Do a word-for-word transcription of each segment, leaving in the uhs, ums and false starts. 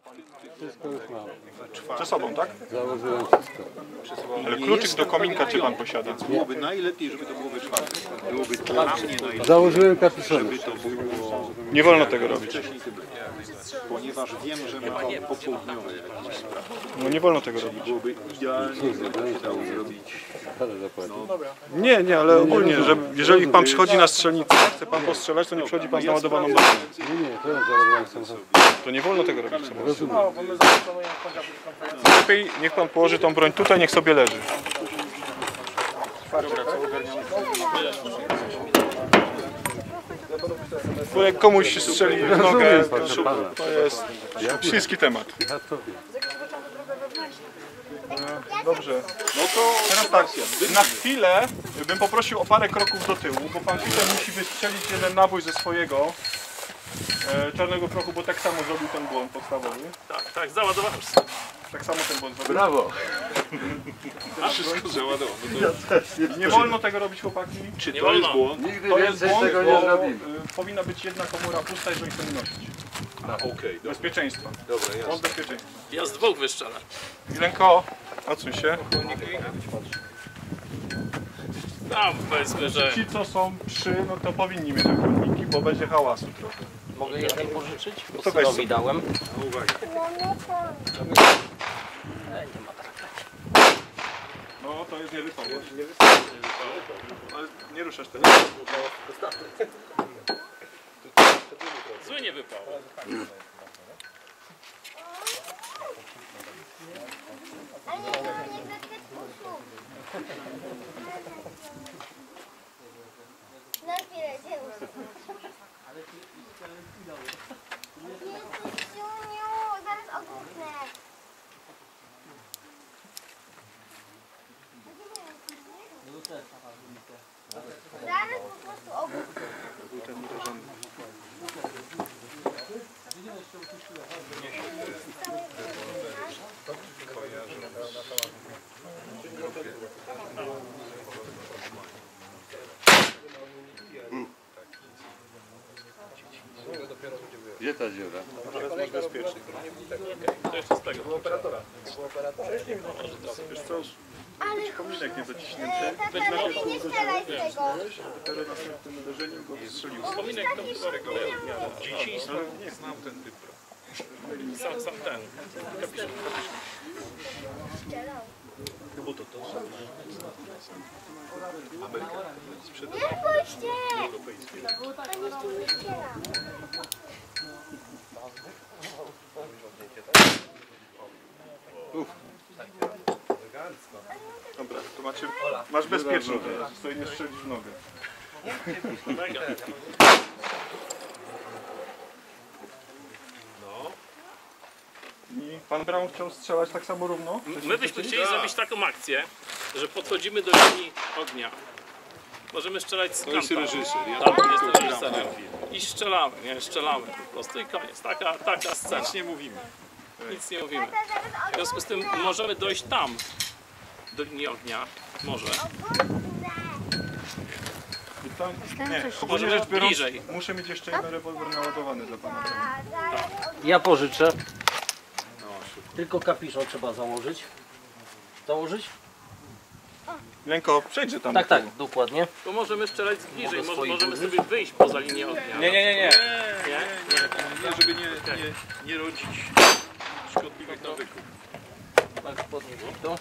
Wszystko już mam. Ze sobą, tak? Założyłem wszystko. Ale kluczyk do kominka czy pan posiada? Byłoby najlepiej, żeby to było we czwartek. Byłoby dla mnie najlepiej, Założyłem kapiszon. żeby to było Nie wolno tego robić. wcześniej, ponieważ wiem, że ma popołudniowe jakieś sprawy. No nie wolno tego robić. Byłoby idealnie, gdyby to się dało zrobić. Ale zapłacił. Nie, nie, ale ogólnie, że jeżeli pan przychodzi na strzelnicę, chce pan postrzelać, to nie przychodzi pan z naładowaną bronią. Nie, nie, to ja założyłem samochód. To nie wolno tego robić. Rozumiem. Lepiej niech pan położy tą broń tutaj, niech sobie leży. Bo jak komuś strzeli w nogę, to jest śliski temat. Ja to wiem. Dobrze. No to teraz tak, na chwilę bym poprosił o parę kroków do tyłu, bo pan tutaj musi wystrzelić jeden nabój ze swojego e, czarnego prochu, bo tak samo zrobił ten błąd podstawowy. Tak, tak, załadowałem. Tak samo ten błąd zrobił. Brawo! Wszystko załadował. Nie wolno tego robić, chłopaki. Czy Nie to jest wolno. błąd? Nigdy To jest więcej błąd, tego nie bo zrobimy. y, powinna być jedna komora pusta, jeżeli chcemy nosić. A, okej, okay, dobra, Bezpieczeństwa. dobra, Błąd jasne. bezpieczeństwa. Ja z dwóch wyszczelę. Milenko, odsuń się. Tam powiedzmy, że... Ci, co są trzy, no to powinni mieć ochroniki, bo będzie hałasu trochę. Mogę jeden pożyczyć? Bo To weź synowi sobie. dałem. Uwaga. E, nie ma tak. No to jest niewypał. Ale nie ruszasz teraz. Zły nie wypał. Ale nie, to nie bez usług. Na chwilę, gdzie Jezus, Juniu, zaraz ogłuchnę. Zaraz po prostu ogłuchnę. Gdzie ta dziura? To jeszcze z tego. Wiesz co, Ale kominek nie zaciśnięty. tata, lepiej nie strzelaj z tego. Dopiero następnym uderzeniem go strzelił. Kominek to chyba W dzieciństwie znam ten typ. sam, sam ten. Kapiszon. Strzelał. No bo to to są Nie pójście! Pan jeszcze nie strzela. Dobra, to macie, masz bezpieczną teraz, sobie nie strzelić w nogę. Mega. I pan Brown chciał strzelać tak samo równo? My byśmy chcieli zrobić taką akcję, że podchodzimy do linii ognia. Możemy strzelać z To jest kanta. reżyser. Ja Tak, tylko jestem gram reżyserem. ten film. I strzelamy, nie? Strzelamy po prostu i koniec. Taka, taka scena. Nic nie mówimy. Nic nie mówimy. Tata, zaraz W związku z tym możemy dojść tam, do linii ognia. Może. I tam, nie, ogólnie Może rzecz biorąc, bliżej. muszę mieć jeszcze jeden rewolwer naładowany dla pana. Ja pożyczę. Tylko kapiszon trzeba założyć. Założyć? Milenko, przejdź tam. Tak, tak, dokładnie. To możemy strzelać z bliżej. Mogę Może, swoich możemy użyć? sobie wyjść poza linię ognia. Nie, nie, nie, nie. Nie? Nie, żeby nie, nie, nie rodzić szkodliwych nawyków. Tak, podnieś to.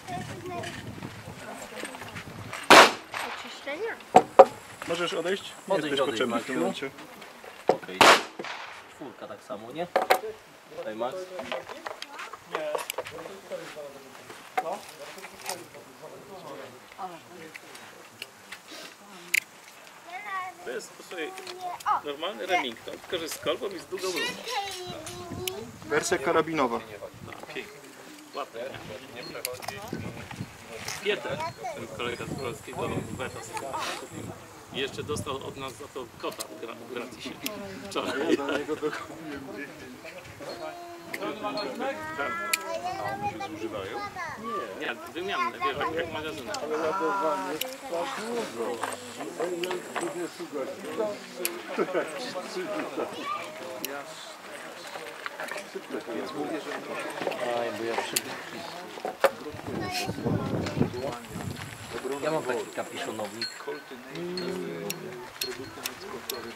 Oczyszczenia. Możesz odejść? Nie Odejdź, jesteś odejdź, potrzebny w tym Maciu. momencie. Okej. Czwórka tak samo, nie? Tutaj Max. To jest słuchaj, normalny Remington, tylko że z kolbą i z długą rurą. Wersja karabinowa. Ładnie. Pieter, ten kolega z polskiego Weta. I jeszcze dostał od nas za to kota w gra- w gratisie. Wczoraj. Zużywają? Nie, wymianne, wiesz, jak, jak magazyny. Więc mówię, że Aj, bo ja przy... Ja mam taki kapiszonownik. kolty produktem eksportowym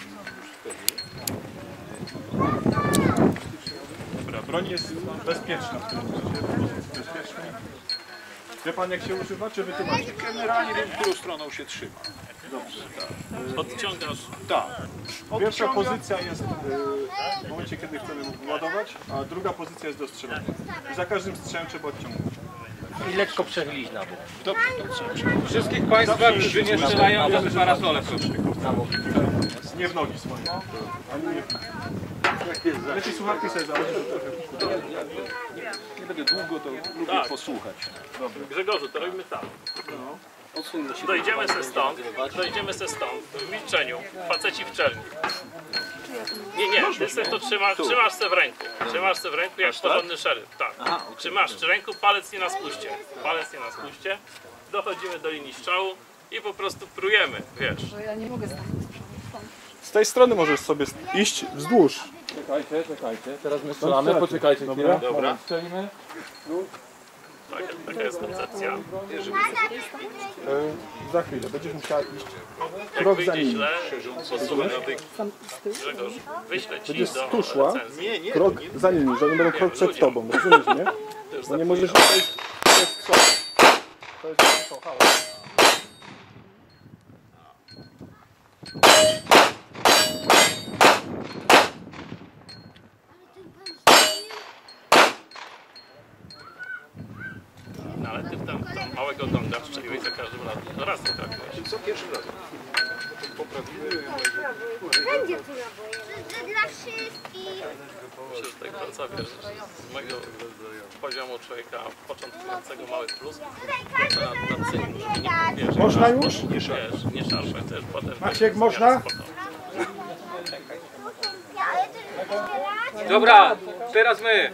Dobra, broń jest bezpieczna w tym momencie, bezpieczna. Wie pan jak się używa, czy wytłumaczyć? generalnie wiem, którą stroną się trzyma. Dobrze. Odciągasz. Tak. Pierwsza Odciągam. pozycja jest y, w momencie, kiedy chcemy ładować, a druga pozycja jest do strzelania. I za każdym strzałem trzeba odciągnąć. I lekko przechylić na bok. Dobrze, dobrze. Wszystkich Państwa, którzy nie strzelają, to parasole są. Nie w nogi swoje. Ani nie w... Lepiej słuchawki sobie założyć, to trochę... Nie będę długo, to lubię Tak. posłuchać. Grzegorzu, to robimy tak. Dojdziemy se stąd, dojdziemy se stąd, w milczeniu, faceci w czerni. Nie, nie, ty se to trzymasz, trzymasz se w ręku. Trzymasz se w ręku jak porządny szeryf. Tak. Trzymasz w ręku, palec nie na spuście. Palec nie na spuście. Dochodzimy do linii strzału i po prostu prujemy, wiesz. Ja nie mogę stać. Z tej strony możesz sobie iść wzdłuż. Czekajcie, czekajcie. Teraz my strzelamy, poczekajcie chwilę. Dobra. Strzelimy. Tak, taka jest koncepcja. E, za chwilę, będziesz musiała iść Jak krok za wyjdzie nim. źle, posuwaj Grzegorz, wyślę ci Będziesz do tu szła, recenzji. Nie, nie, krok za nimi, że oni będą krok przed ludziom. tobą, rozumiesz, nie? Bo nie możesz przejść przez strzał. To jest strzał, halo. No ale ty tam, tam małego gonga strzeliłeś za każdym razem. No raz nie trafiłeś. co pierwszy raz? Poprawiłem. Będzie tu naboje. Dla wszystkich. Myślę, że tak co wiesz, z mojego poziomu człowieka początkującego mały plus, to na, na cynku, żeby nie wiesz, Można już? nie wiesz, nie szarpać też potem. Maciek, można? Spoko. Ale też wybierać. Dobra, teraz my.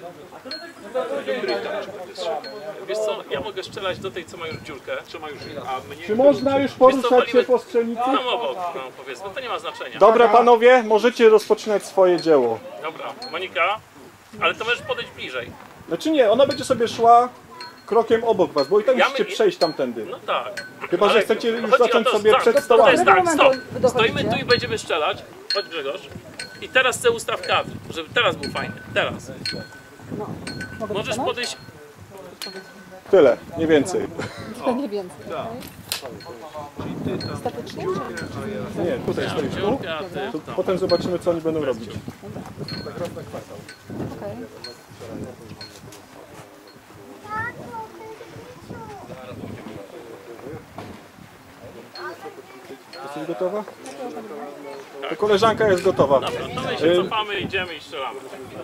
Wiesz co, ja mogę strzelać do tej, co ma już dziurkę. Co ma już, a mnie Czy można już poruszać się po strzelnicy? Tam obok, no powiedzmy, to nie ma znaczenia. Dobra panowie, możecie rozpoczynać swoje dzieło. Dobra, Monika, ale to możesz podejść bliżej. Znaczy nie, ona będzie sobie szła krokiem obok was, bo i tak Ja musicie my- przejść tamtędy. No tak. Chyba, że Ale chcecie już chodzi o zacząć to, sobie tak, przed To stołami. jest tak, stop. Dochodzicie? Stoimy tu i będziemy strzelać. Chodź Grzegorz. I teraz chcę ustaw kadr, żeby teraz był fajny. Teraz. Możesz podejść. Tyle, nie więcej. Nie więcej. Statycznie? Nie, tutaj stoisz tu. Dziurkę, a ty. To potem zobaczymy, co oni będą robić. Okej. Jesteś gotowa? To koleżanka jest gotowa. Dobra, to my się cofamy, idziemy i strzelamy.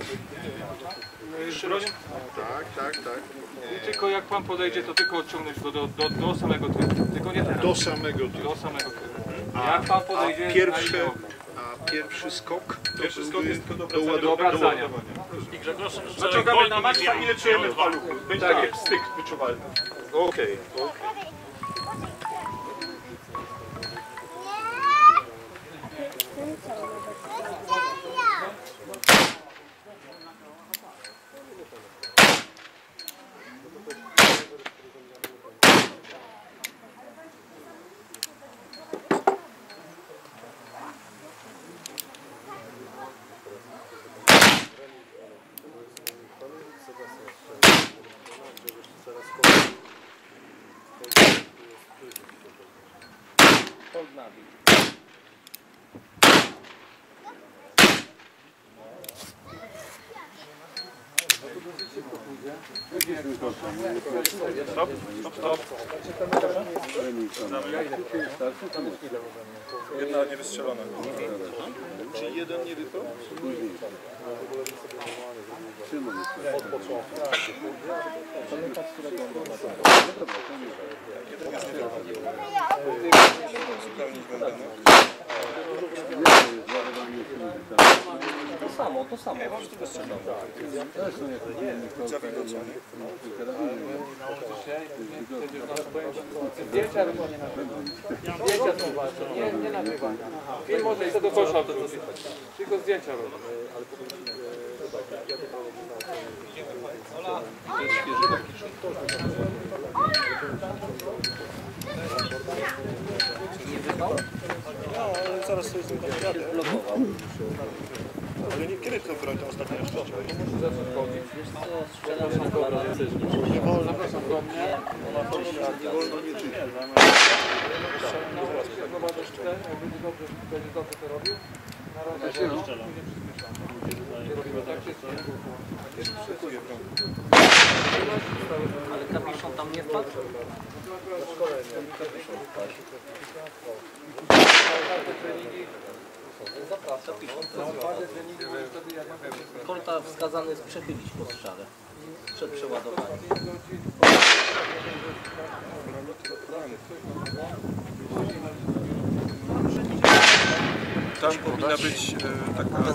Tak, tak, tak. I tylko jak Pan podejdzie, to tylko odciągnąć go do, do, do samego tyłu. Tylko nie teraz. Do samego tyłu. Do samego tyłu. Jak Pan podejdzie, A pierwszy, na a pierwszy skok to Pierwszy skok jest tylko do do obracania. do obracania. I Grzegorz, Naciągamy na maksa, ile czujemy w paluchu. Będzie Tak taki jest. styk wyczuwalny. Okej, okej. Stop, stop, stop. Jedna niewystrzelona. Czy jeden nie wypał? To samo, to samo. Zdjęcia robią nie nagrywania. Zdjęcia są ważne, nie, nie nagrywania. Film może iść do kosza, to tylko zdjęcia robią. zaraz sobie z tym jadę. Ale nie, kiedy to broń to ostatnio jeszcze? Nie wolno, zapraszam do mnie. Nie wolno nie czynić. Jak ma deszczę, jak będzie dobrze, będzie dobrze to robił. Na razie no, później przyspieszamy. Robimy tak wszystko. Szykuję broń. Ale kapiszon tam nie wpadł? Zapraszam. Korta wskazany jest przechylić po strzale przed przeładowaniem. Tam powinna być e, taka...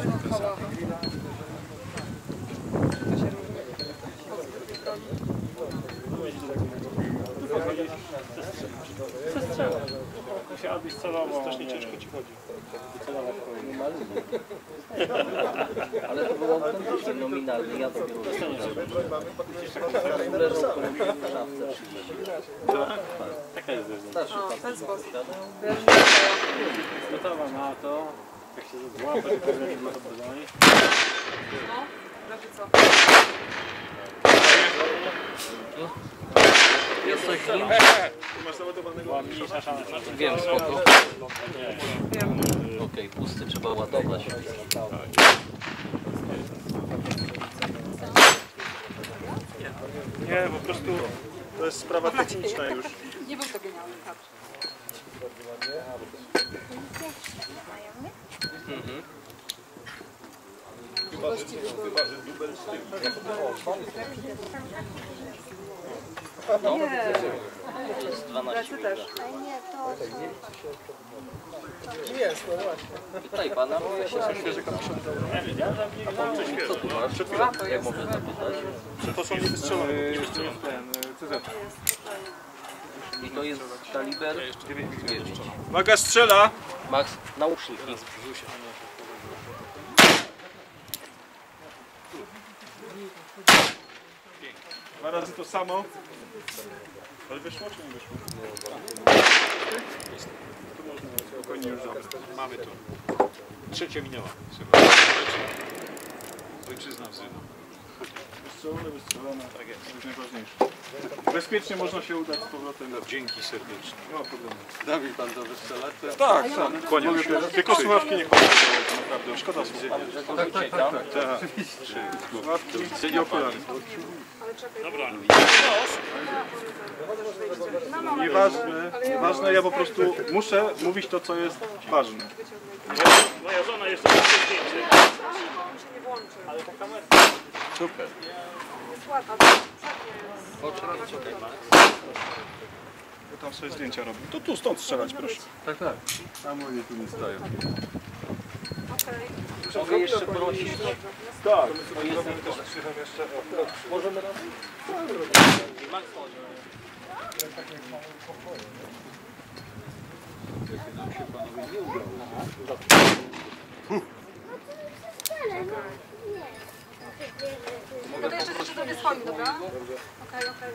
Musiała być celowo. Strasznie ciężko ci chodzi. Ale to było autentycznie nominalne. Ja dopiero leżał komuś w szafce trzydzieści. Taka jest różnica. Starszy facet posiadał. Gotowa na to. Jak się złapać, to będzie to broń. No, raczej co? Jest coś w nim? Masz załadowanego? Była mniejsza szansa. Wiem, spoko. Okej, pusty trzeba ładować. Nie, po prostu to jest sprawa techniczna już. Nie był to genialny kadr. Mhm. No, to jest dwanaście też. Nie, to Tutaj pana mogę się Świeży kapiszon. Co tu masz? Jak mogę zapytać? To są niewystrzelone. I to jest kaliber dziewięć. Uwaga, strzela! Max, nauszniki. Dwa razy to samo. Ale wyszło czy nie wyszło? Tu można spokojnie już zabrać. Mamy to. Trzecia minęła. Ojczyzna wzywa. Wystrzelone, wystrzelone. Tak jest. To jest najważniejsze. Bezpiecznie można się udać z powrotem. No, dzięki serdecznie. Nie ma problemu. Da mi pan to wystrzelać? To... Tak, tak. Kłaniam Mogę się. teraz. Tylko słuchawki nie chodzi. Naprawdę, szkoda słów. Tak, tak, tak, tak. Tak. Słuchawki i okulary. Dobra. Nieważne, ważne, ja po prostu muszę mówić to, co jest ważne. Moja żona jeszcze ma zdjęcie. Ale ta kamera. Super. Ja tam sobie zdjęcia robię. To tu, stąd strzelać, proszę. Tak, tak. A moi tu nie stoją. Mogę jeszcze prosić? Tak. Możemy razem? Max, No to jeszcze jeszcze sobie swoim, dobra? Okej, okej.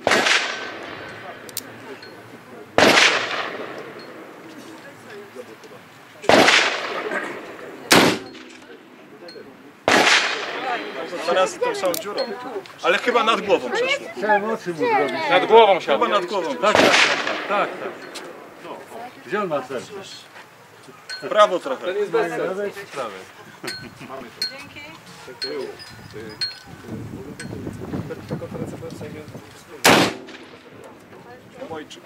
Dwa razy tą samą dziurą. Ale chyba nad głową przeszło. Chciałem oczy mu zrobić. Nad głową siadł. Chyba nad głową. Tak, tak, tak, tak, tak. Gdzie on ma serce? W prawo trochę. Lewej czy prawej? Dzięki. Ojczyk.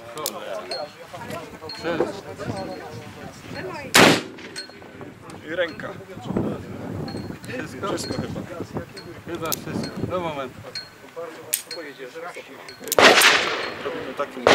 I ręka. Wszystko? Wszystko chyba. Chyba wszystko. Do momentu. Robimy takim.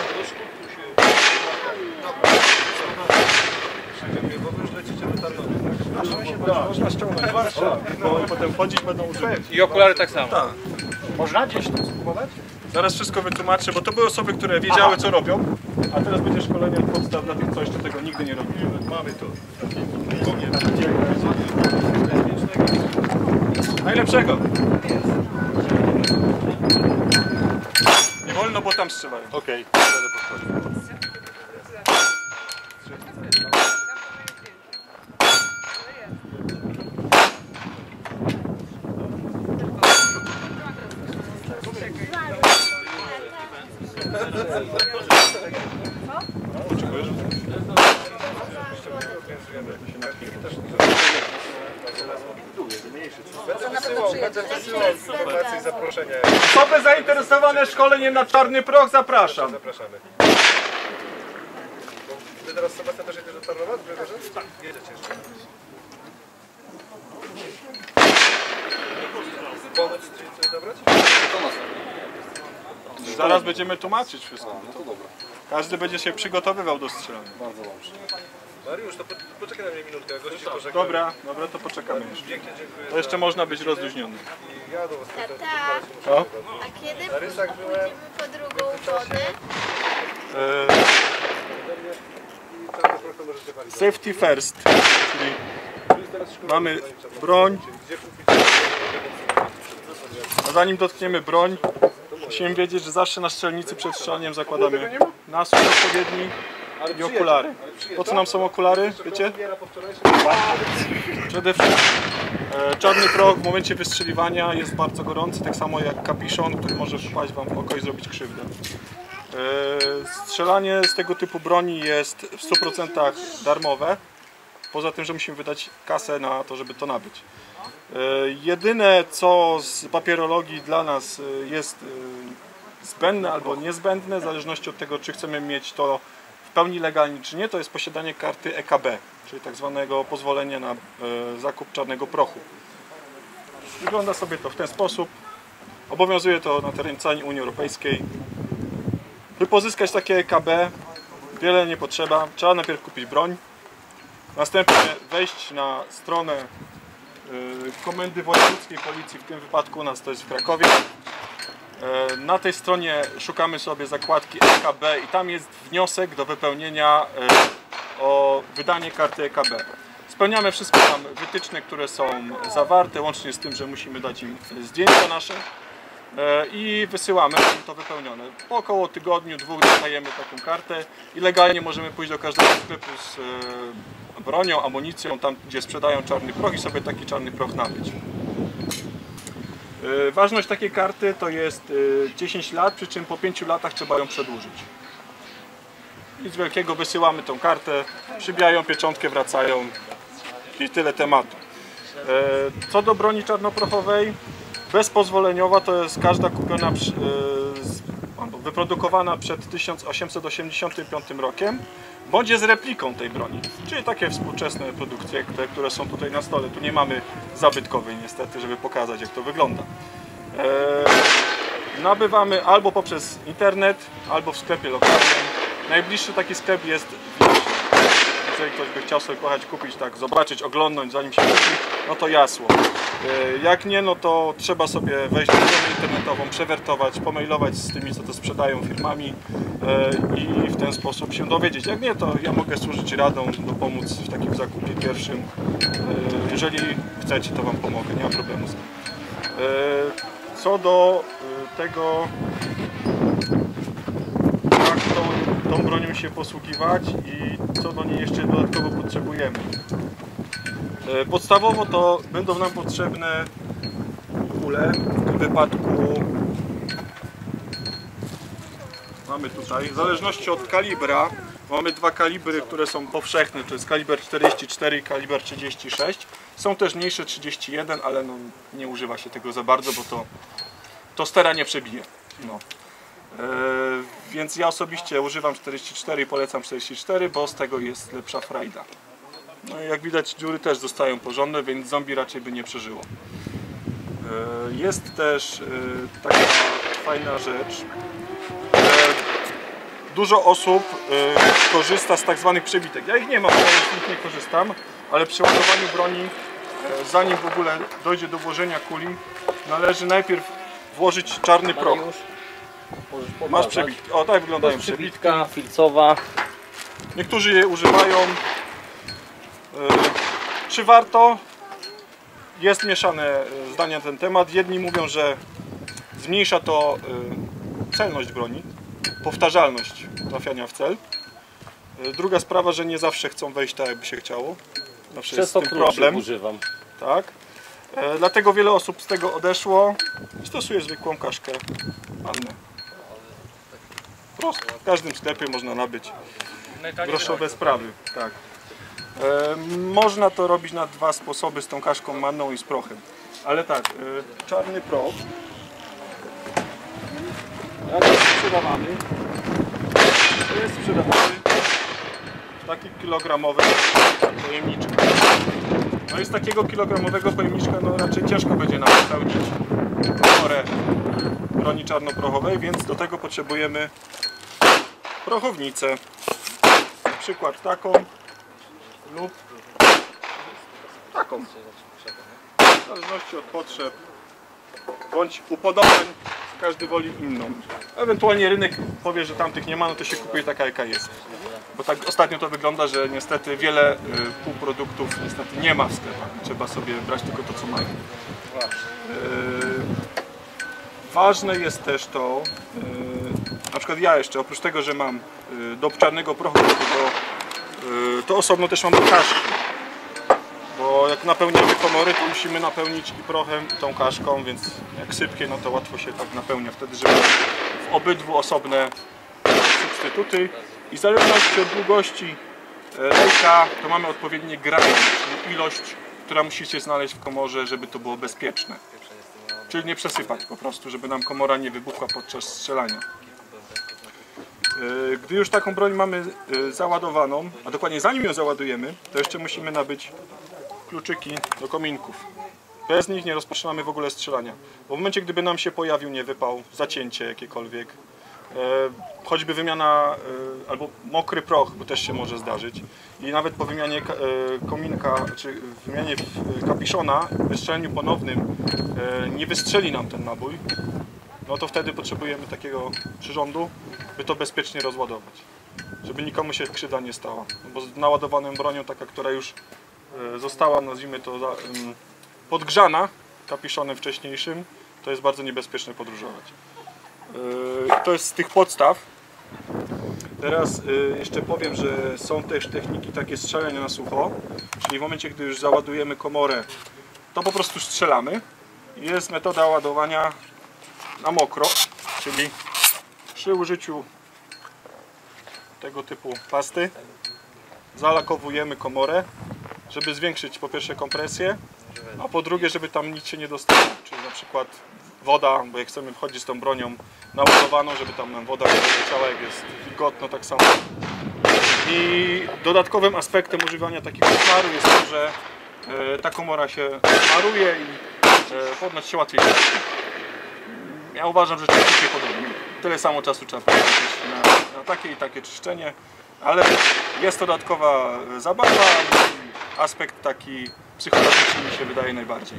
Można ściągnąć. Bo potem chodzić będą używać. I okulary tak samo. Tak. Można gdzieś tu spróbować? Zaraz wszystko wytłumaczę, bo to były osoby, które wiedziały, co robią, a teraz będzie szkolenie od podstaw dla tych, co jeszcze tego nigdy nie robili. Mamy to. Najlepszego. Nie wolno, bo tam strzelają. Okej. Okay. Osoby zainteresowane szkoleniem na czarny proch zapraszam. Zapraszamy. Ty teraz Sebastian też jedziesz do Tarnowa? Tak. Jedziecie jeszcze. Pomóc ci coś zabrać? Zaraz będziemy tłumaczyć wszystko. No to dobra. Każdy będzie się przygotowywał do strzelania. Bardzo dobrze. Mariusz, to po, poczekaj na mnie minutkę, jak gości się pożegnają. Dobra, dobra, to poczekamy jeszcze. Pięknie dziękuję. To jeszcze można być rozluźniony. I ja do was Tata, O? a kiedy Na rysach byłem. pójdziemy po drugą wodę? E, I czarny proch to możecie palić. safety first, czyli mamy broń, Gdzie kupić? a zanim dotkniemy broń, musimy wiedzieć, że zawsze na strzelnicy przed strzelaniem zakładamy nasób odpowiedni i okulary. Po co nam są okulary, wiecie? Przede wszystkim e, czarny proch w momencie wystrzeliwania jest bardzo gorący, tak samo jak kapiszon, który może wpaść wam w oko i zrobić krzywdę. E, strzelanie z tego typu broni jest w stu procentach darmowe, poza tym, że musimy wydać kasę na to, żeby to nabyć. E, jedyne, co z papierologii dla nas e, jest e, zbędne albo niezbędne, w zależności od tego, czy chcemy mieć to w pełni legalnie, czy nie, to jest posiadanie karty E K B, czyli tak zwanego pozwolenia na e, zakup czarnego prochu. Wygląda sobie to w ten sposób. Obowiązuje to na terenie całej Unii Europejskiej. By pozyskać takie E K B, wiele nie potrzeba. Trzeba najpierw kupić broń, następnie wejść na stronę e, Komendy Wojewódzkiej Policji, w tym wypadku u nas to jest w Krakowie. Na tej stronie szukamy sobie zakładki E K B i tam jest wniosek do wypełnienia o wydanie karty E K B. Spełniamy wszystkie tam wytyczne, które są zawarte, łącznie z tym, że musimy dać im zdjęcia nasze i wysyłamy im to wypełnione. Po około tygodniu, dwóch dostajemy taką kartę i legalnie możemy pójść do każdego sklepu z bronią, amunicją, tam gdzie sprzedają czarny proch i sobie taki czarny proch nabyć. Ważność takiej karty to jest dziesięć lat, przy czym po pięciu latach trzeba ją przedłużyć. Nic wielkiego, wysyłamy tą kartę, przybijają pieczątkę, wracają i tyle tematu. Co do broni czarnoprochowej, bezpozwoleniowa to jest każda kupiona, wyprodukowana przed tysiąc osiemset osiemdziesiątym piątym rokiem, bądź jest repliką tej broni, czyli takie współczesne produkcje, te, które są tutaj na stole. Tu nie mamy zabytkowej niestety, żeby pokazać, jak to wygląda. Eee, nabywamy albo poprzez internet, albo w sklepie lokalnym. Najbliższy taki sklep jest w Jasło. Jeżeli ktoś by chciał sobie pojechać kupić, tak, zobaczyć, oglądnąć zanim się kupi, no to Jasło. Eee, jak nie, no to trzeba sobie wejść na stronę internetową, przewertować, pomailować z tymi, co to sprzedają firmami eee, i w ten sposób się dowiedzieć. Jak nie, to ja mogę służyć radą, dopomóc w takim zakupie pierwszym. Eee, jeżeli chcecie, to wam pomogę, nie ma problemu z tym. Eee, co do e, tego, jak tą, tą bronią się posługiwać i co do niej jeszcze dodatkowo potrzebujemy. Podstawowo to będą nam potrzebne kule. W tym wypadku mamy tutaj, w zależności od kalibra, mamy dwa kalibry, które są powszechne, to jest kaliber czterdzieści cztery i kaliber trzydzieści sześć. Są też mniejsze trzydzieści jeden, ale no, nie używa się tego za bardzo, bo to, to stera nie przebije. No. Yy, więc ja osobiście używam czterdzieści cztery i polecam czterdzieści cztery, bo z tego jest lepsza frajda. No i jak widać, dziury też zostają porządne, więc zombie raczej by nie przeżyło. Yy, jest też yy, taka fajna rzecz. Yy, dużo osób yy, korzysta z tak zwanych przebitek. Ja ich nie mam, ja z nich nie korzystam, ale przy ładowaniu broni, yy, zanim w ogóle dojdzie do włożenia kuli, należy najpierw włożyć czarny proch. Masz przebitki. O, tak wyglądają przebitki. Przebitka filcowa. Niektórzy je używają. Czy warto? Jest mieszane zdania na ten temat. Jedni mówią, że zmniejsza to celność broni, powtarzalność trafiania w cel. Druga sprawa, że nie zawsze chcą wejść tak, jakby się chciało. Zawsze jest z tym problem. Używam. Tak. Dlatego wiele osób z tego odeszło i stosuje zwykłą kaszkę Annę. prostu. W każdym sklepie można nabyć groszowe sprawy. Tak. E, można to robić na dwa sposoby, z tą kaszką manną i z prochem. Ale tak, e, czarny proch. Jak jest sprzedawany? To jest sprzedawany w takich kilogramowych pojemniczkach. No i z takiego kilogramowego pojemniczka no raczej ciężko będzie nam wypełnić komorę broni czarnoprochowej, więc do tego potrzebujemy prochownicę. Na przykład taką lub taką. W zależności od potrzeb bądź upodobań, każdy woli inną. Ewentualnie rynek powie, że tamtych nie ma, no to się kupuje taka, jaka jest. Bo tak ostatnio to wygląda, że niestety wiele y, półproduktów niestety nie ma w sklepach. Trzeba sobie brać tylko to, co mają. Y, ważne jest też to, y, na przykład ja jeszcze, oprócz tego, że mam y, do czarnego prochu, to, y, to osobno też mam do kaszki. Bo jak napełniamy komory, to musimy napełnić i prochem, i tą kaszką, więc jak sypkie, no to łatwo się tak napełnia. Wtedy, żeby w obydwu osobne substytuty. I w zależności od długości lejka, to mamy odpowiednie gramy, czyli ilość, która musi się znaleźć w komorze, żeby to było bezpieczne. Czyli nie przesypać po prostu, żeby nam komora nie wybuchła podczas strzelania. Gdy już taką broń mamy załadowaną, a dokładnie zanim ją załadujemy, to jeszcze musimy nabyć kluczyki do kominków. Bez nich nie rozpoczynamy w ogóle strzelania. Bo w momencie, gdyby nam się pojawił niewypał, zacięcie jakiekolwiek, choćby wymiana albo mokry proch, bo też się może zdarzyć, i nawet po wymianie kominka, czy wymianie kapiszona, wystrzeleniu ponownym nie wystrzeli nam ten nabój, no to wtedy potrzebujemy takiego przyrządu, by to bezpiecznie rozładować, żeby nikomu się krzywda nie stała. No bo z naładowaną bronią, taka, która już została, nazwijmy to, podgrzana kapiszonem wcześniejszym, to jest bardzo niebezpieczne podróżować. To jest z tych podstaw. Teraz jeszcze powiem, że są też techniki takie strzelania na sucho, czyli w momencie, gdy już załadujemy komorę, to po prostu strzelamy. Jest metoda ładowania na mokro, czyli przy użyciu tego typu pasty zalakowujemy komorę, żeby zwiększyć po pierwsze kompresję, a po drugie, żeby tam nic się nie dostało, czyli na przykład woda, bo jak chcemy wchodzić z tą bronią naładowaną, żeby tam nam woda nie doleciała, jak jest wilgotno, tak samo. I dodatkowym aspektem używania takiego smaru jest to, że ta komora się smaruje i podnoć się łatwiej. Ja uważam, że czyści się podobnie. Tyle samo czasu trzeba poświęcić na, na takie i takie czyszczenie, ale jest to dodatkowa zabawa i aspekt taki psychologiczny mi się wydaje najbardziej.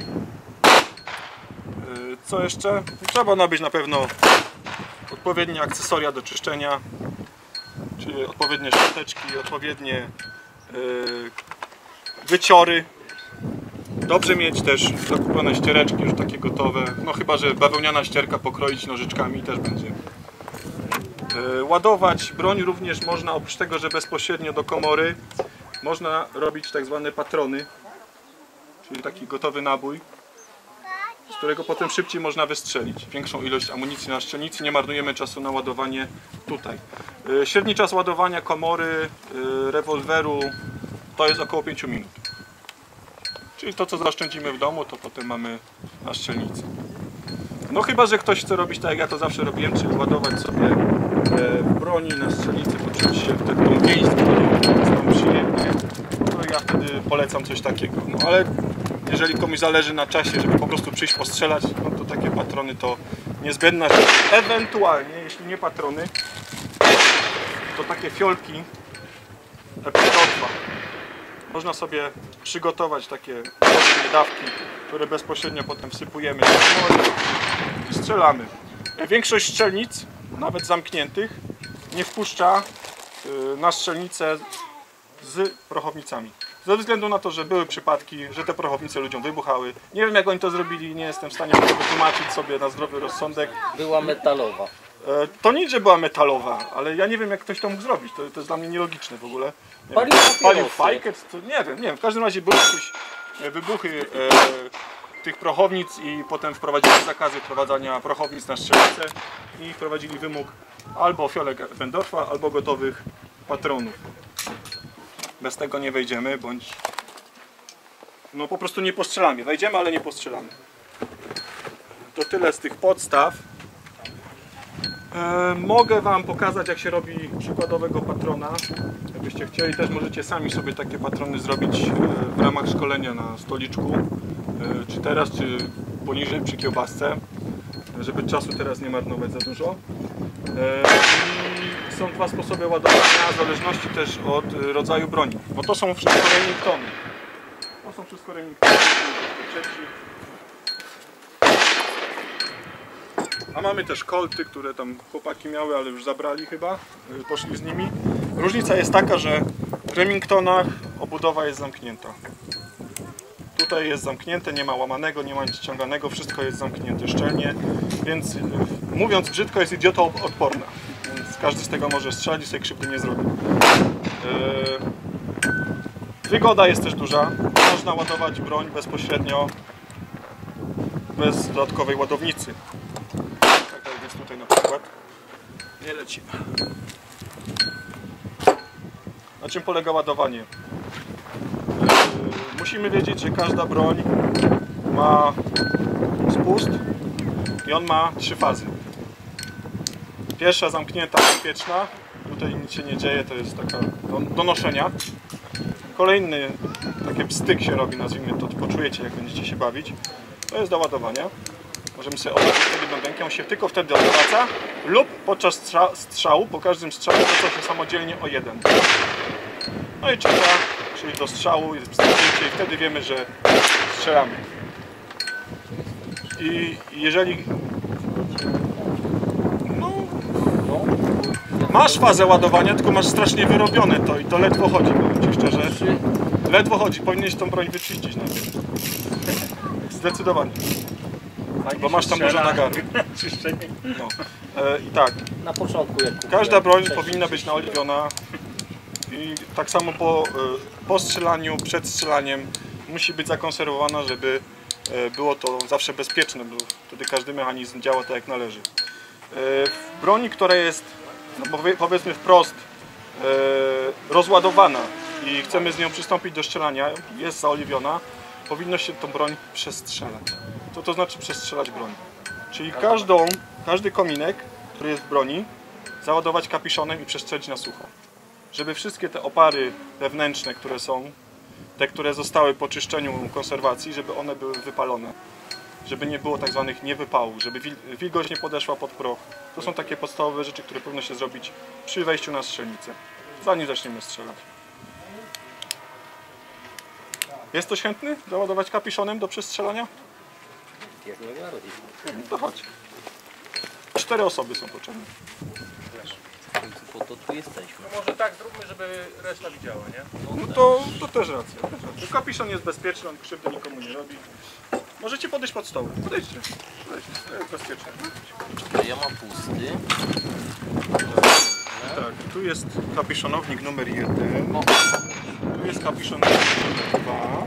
Co jeszcze? Trzeba nabyć na pewno odpowiednie akcesoria do czyszczenia, czyli odpowiednie szczoteczki, odpowiednie yy, wyciory. Dobrze mieć też zakupione ściereczki już takie gotowe, no chyba że bawełniana ścierka pokroić nożyczkami też będzie. Yy, ładować broń również można, oprócz tego, że bezpośrednio do komory, można robić tak zwane patrony, czyli taki gotowy nabój, z którego potem szybciej można wystrzelić większą ilość amunicji na strzelnicy, nie marnujemy czasu na ładowanie tutaj. Średni czas ładowania komory, rewolweru to jest około pięć minut. Czyli to, co zaoszczędzimy w domu, to potem mamy na strzelnicy. No chyba że ktoś chce robić tak, jak ja to zawsze robiłem, czyli ładować sobie w broni na strzelnicy, poczuć się wtedy tą więź, tą przyjemnie, no ja wtedy polecam coś takiego. No ale jeżeli komuś zależy na czasie, żeby po prostu przyjść postrzelać, no to takie patrony to niezbędna rzecz. Ewentualnie, jeśli nie patrony, to takie fiolki epidotwa. Można sobie przygotować takie dawki, które bezpośrednio potem wsypujemy do komory i strzelamy. Większość strzelnic, nawet zamkniętych, nie wpuszcza na strzelnicę z prochownicami. Ze względu na to, że były przypadki, że te prochownice ludziom wybuchały. Nie wiem, jak oni to zrobili, nie jestem w stanie tego wytłumaczyć sobie na zdrowy rozsądek. Była metalowa. To nic, że była metalowa, ale ja nie wiem, jak ktoś to mógł zrobić. To, to jest dla mnie nielogiczne w ogóle. Nie Palił, wiem, papierosy. palił fajkę, to nie wiem, nie wiem. W każdym razie były jakieś wybuchy e, tych prochownic i potem wprowadzili zakazy wprowadzania prochownic na strzelnicę i wprowadzili wymóg albo fiolek Eppendorfa, albo gotowych patronów. Bez tego nie wejdziemy, bądź no po prostu nie postrzelamy. Wejdziemy, ale nie postrzelamy. To tyle z tych podstaw. E, mogę Wam pokazać, jak się robi przykładowego patrona. Jakbyście chcieli, też możecie sami sobie takie patrony zrobić e, w ramach szkolenia na stoliczku. E, czy teraz, czy poniżej przy kiełbasce. Żeby czasu teraz nie marnować za dużo. E, I są dwa sposoby ładowania, w zależności też od rodzaju broni. Bo to są wszystko Remingtony. To są wszystko Remingtony. A mamy też kolty, które tam chłopaki miały, ale już zabrali chyba. Poszli z nimi. Różnica jest taka, że w Remingtonach obudowa jest zamknięta. Tutaj jest zamknięte, nie ma łamanego, nie ma nic ściąganego, wszystko jest zamknięte szczelnie, więc mówiąc brzydko, jest idiotoodporna. Więc każdy z tego może strzelić i sobie krzywdy nie zrobi. Yy, wygoda jest też duża. Można ładować broń bezpośrednio, bez dodatkowej ładownicy. Tak jak jest tutaj na przykład. Nie lecimy. Na czym polega ładowanie? Musimy wiedzieć, że każda broń ma spust i on ma trzy fazy. Pierwsza zamknięta, bezpieczna. Tutaj nic się nie dzieje, to jest taka do, do noszenia. Kolejny taki styk się robi, nazwijmy to, poczujecie, jak będziecie się bawić. To jest do ładowania. Możemy sobie oddać jedną rękę, on się tylko wtedy odwraca lub podczas strza strzału, po każdym strzale wraca się samodzielnie o jeden. No i trzecia, czyli do strzału jest wstępnięcie i wtedy wiemy, że strzelamy. I jeżeli no, masz fazę ładowania, tylko masz strasznie wyrobione to i to ledwo chodzi, powiem Ci szczerze. Ledwo chodzi, powinieneś tą broń wyczyścić najpierw. Zdecydowanie. Bo masz tam dużo nagaru. No. E, I tak, Na początku jak każda broń powinna być naoliwiona. I tak samo po, po strzelaniu, przed strzelaniem musi być zakonserwowana, żeby było to zawsze bezpieczne, bo wtedy każdy mechanizm działa tak jak należy. W broni, która jest, no powiedzmy wprost, rozładowana i chcemy z nią przystąpić do strzelania, jest zaoliwiona, powinno się tą broń przestrzelać. Co to znaczy przestrzelać broń? Czyli każdą, każdy kominek, który jest w broni, załadować kapiszonem i przestrzelić na sucho. Żeby wszystkie te opary wewnętrzne, które są, te, które zostały po czyszczeniu konserwacji, żeby one były wypalone. Żeby nie było tak zwanych niewypałów, żeby wilgoć nie podeszła pod proch. To są takie podstawowe rzeczy, które powinno się zrobić przy wejściu na strzelnicę, zanim zaczniemy strzelać. Jest ktoś chętny załadować kapiszonem do przestrzelania? Jak najbardziej. To chodź. Cztery osoby są potrzebne. Po to tu jesteśmy. No może tak zróbmy, żeby reszta widziała, nie? No to, to też racja. Kapiszon jest bezpieczny, on krzywdy nikomu nie robi. Możecie podejść pod stoł. Podejdźcie. Podejdźcie. To jest bezpieczne. Ja mam pusty. Tak, tu jest kapiszonownik numer jeden. Tu jest kapiszonownik numer dwa.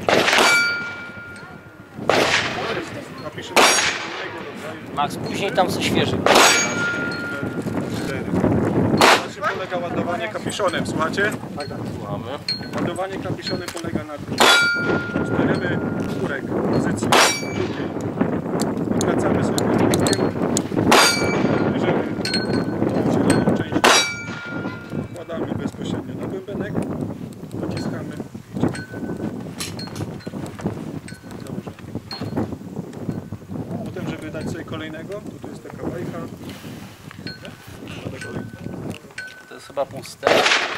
Kapiszonownik innego rodzaju. Max, później tam co świeży. Na czym polega ładowanie kapiszonem, słuchacie? Tak, tak. Słuchamy. Ładowanie kapiszonem polega na tym, że stawiamy kurek w pozycji drugiej. Odwracamy sobie podwórkiem. Bierzemy tą zieloną część, wkładamy bezpośrednio na bębenek, dociskamy i idziemy. Dobrze. Potem, żeby dać sobie kolejnego, to tu jest taka wajcha. To jest chyba puste.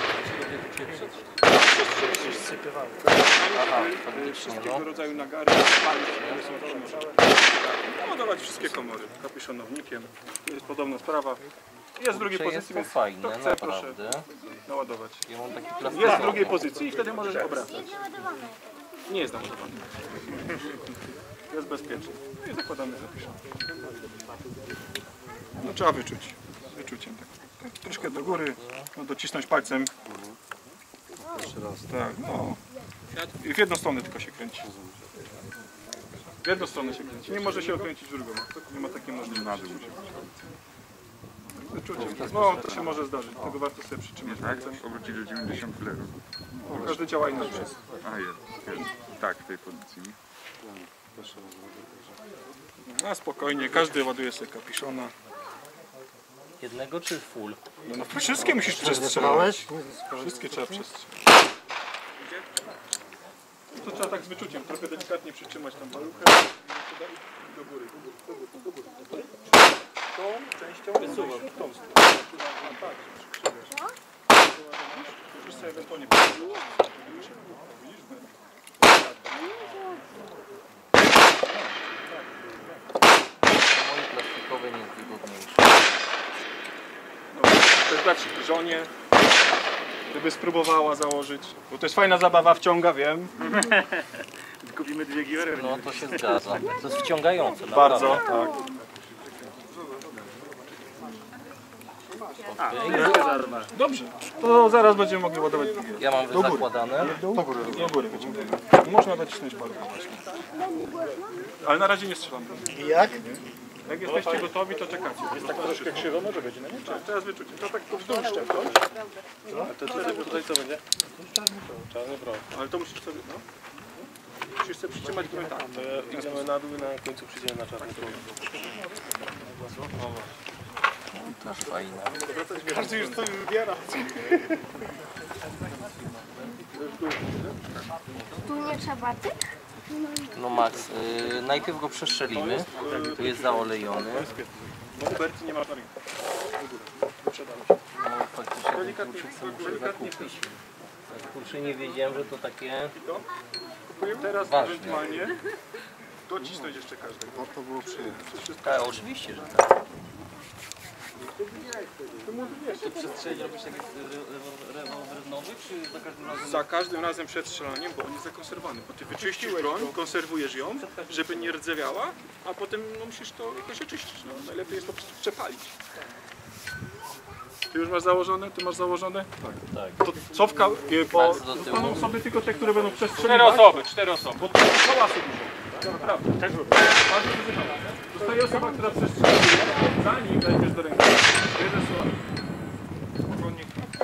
Aha, faktycznie, Wszystkiego no. rodzaju nagary, paliw, które są przynoszone. Ładować wszystkie komory kapiszonownikiem. To jest podobna sprawa. Jest w drugiej Kurczę, pozycji, jest więc to fajne, kto chce, proszę naprawdę. naładować. Ja mam taki Jest w plastikowy. drugiej pozycji i wtedy możesz obracać. Załadowane. Nie jest naładowany. Jest bezpieczny. No i zakładamy kapiszon. No trzeba wyczuć. Wyczuciem tak. tak. Troszkę do góry, no, docisnąć palcem. Tak, no. I w jedną stronę tylko się kręci. W jedną stronę się kręci. Nie może się okręcić w drugą. Nie ma takiej możliwości. Wyczuciem. No, to się może zdarzyć, tego warto sobie przytrzymać Tak? palcem. Obrócić do dziewięćdziesiąt w lewo. Każdy działa inaczej. A jest, jest. Tak, w tej pozycji. Na spokojnie, każdy ładuje sobie kapiszona. Jednego czy full? No, no wszystkie musisz przestrzelać. Wszystkie trzeba przestrzelać. To trzeba tak z wyczuciem, trochę delikatnie przytrzymać tam paluchę i do góry, do góry, do góry, do góry. Tą częścią wysuwam, w tą stronę. A tak, przykrzywiasz. Już sobie ewentualnie przykrzywiasz. Moje plastikowe nie jest wygodniejsze. Też dać żonie, żeby spróbowała założyć. Bo to jest fajna zabawa, wciąga, wiem. Kupimy dwie giry. No to się zgadza. To jest wciągające. Bardzo, naprawdę. tak. Dobrze, to zaraz będziemy mogli ładować. Ja mam Do góry. zakładane. Do góry, do góry wyciągamy. Można docisnąć palucha właśnie. Ale na razie nie strzelamy. Jak? Jak jesteście gotowi, to czekacie. Jest tak troszkę krzywo, może być, no nie? Tak, teraz wyczucie. To tak w dół szczepnąć. A to tutaj, tutaj co będzie? Czarny brok. Ale to musisz sobie, no. Musisz sobie przytrzymać broń tak. To ja idziemy na dół i na końcu przyjdziemy na czarny brok. Też fajne. Każdy już coś wybiera. Tu nie trzeba tych? No Max, y, najpierw go przestrzelimy. Tu jest zaolejony. No Uberty nie ma na rynku. No faktycznie ten kluczyk sobie muszę zakupić. Kurczę, nie wiedziałem, że to takie... Kupujemy teraz Ważne. ewentualnie docisnąć jeszcze każdego. No to było przyjemne. Tak, oczywiście, że tak. Ty przestrzeli robisz tak jak rewolwer nowy, czy za każdym razem? Za każdym razem przed strzelaniem, bo on jest zakonserwowany. Bo ty wyczyścisz broń, konserwujesz ją, żeby nie rdzewiała, a potem no, musisz to jakoś oczyścić. No, najlepiej jest po prostu przepalić. Ty już masz założone? Ty masz założone? Tak. Tak. To cofka, e, bo Tak, do tyłu. zostaną osoby tylko te, które będą Cztery przestrzeliwać. osoby, cztery osoby. Bo to jest hałasy dużo. Naprawdę. Tak robię. Bardzo duży hałas. Zostaje osoba, która przestrzeli, zanim weźmiesz do ręki. Jeden słowa. Spokojnie.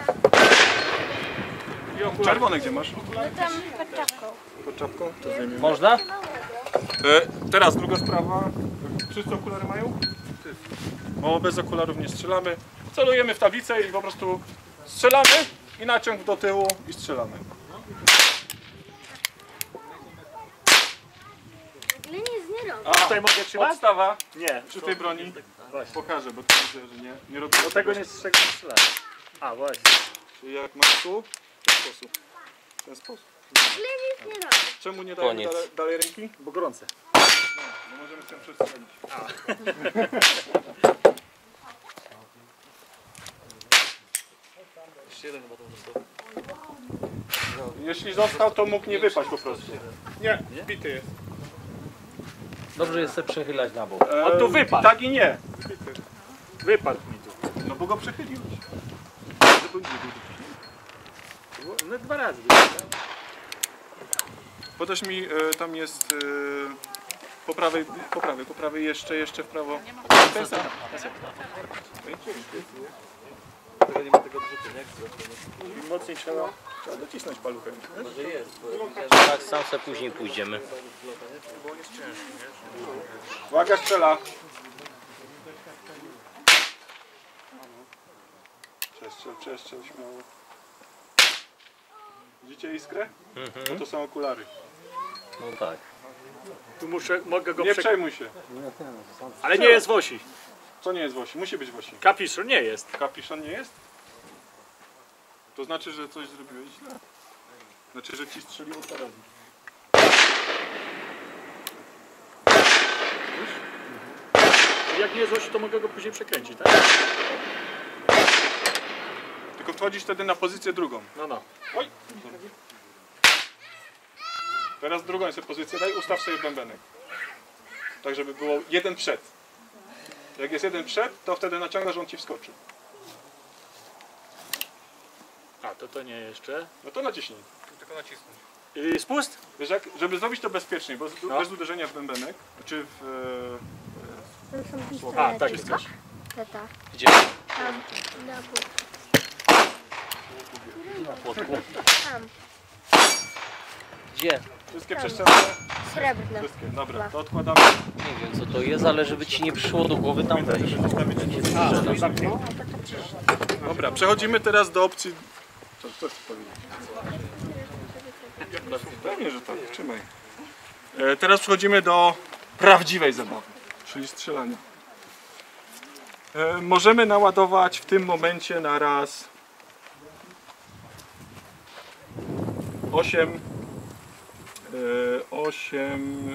Czerwone gdzie masz? No tam pod czapką. Pod czapką? To zdejmiemy. Można? E, teraz druga sprawa. Wszyscy okulary mają? Bo bez okularów nie strzelamy. Celujemy w tablicę i po prostu strzelamy i naciąg do tyłu i strzelamy. Ale nic nie robię. A tutaj mogę trzymać? Podstawa Nie. przy tej broni. Pokażę, bo to myślę, że nie, nie robię. Do tego nie strzelałem. A właśnie. Czyli jak masz tu, w ten sposób. W ten sposób. Ale nic nie robię. Czemu nie dajemy Koniec. dalej, dalej ręki? Bo gorące. No możemy sobie przestrzelić. Jeszcze jeden chyba to został. Jeśli został, to mógł nie wypaść po prostu. Nie, bity jest. Dobrze jest sobie przechylać na bok. E, On tu wypadł. Tak i nie. Wypadł mi tu. No bo go przechyliłeś. No dwa razy. Podasz mi, e, tam jest e, po prawej, po prawej, po prawej jeszcze, jeszcze w prawo. Ten sam. Tego nie ma tego odrzutu, nie? Mocniej trzeba, trzeba docisnąć paluchem. Może jest, bo tak sam sobie później pójdziemy. Uwaga, strzela. Przestrzel, przestrzel, śmiało. Widzicie iskrę? Mhm. No to są okulary. No tak. Tu muszę, mogę go Nie prze... przejmuj się. Ale nie jest Wosi. Co nie jest Wosi? Musi być Wosi. Kapiszon nie jest. Kapiszon nie jest? To znaczy, że coś zrobiłeś źle. Znaczy, że ci strzeliło dwa razy. Jak nie jest Wosi, to mogę go później przekręcić, tak? Tylko wchodzisz wtedy na pozycję drugą. No, no. Oj! Teraz drugą sobie pozycję daj, ustaw sobie bębenek. Tak, żeby było jeden przed. Jak jest jeden przed, to wtedy naciągasz, on ci wskoczy. A, to to nie jeszcze. No to naciśnij. Tylko nacisnąć. Yy, spust? Wiesz jak, żeby zrobić to bezpiecznie, bo z, No. bez uderzenia w bębenek, czy w... To są A, tak pistolety. jest. Tata. Gdzie? Tam, na bok. Na płotku. Tam, Gdzie? Wszystkie przeszczęsne? srebrne. Wszystkie, dobra, to odkładamy. Nie wiem co to jest, ale żeby ci nie przyszło do głowy tam wejść. Dobra, przechodzimy teraz do opcji... Co, co chcesz powiedzieć? Pewnie, że tak, trzymaj. E, teraz przechodzimy do prawdziwej zabawy, czyli strzelania. E, możemy naładować w tym momencie na raz osiem e, osiem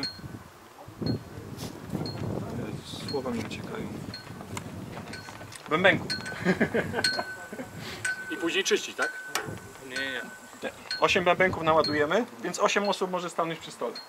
Jezus, słowa mi uciekają. Bębenków. I później czyścić, tak? Nie, nie. osiem bębenków naładujemy, więc osiem osób może stanąć przy stole.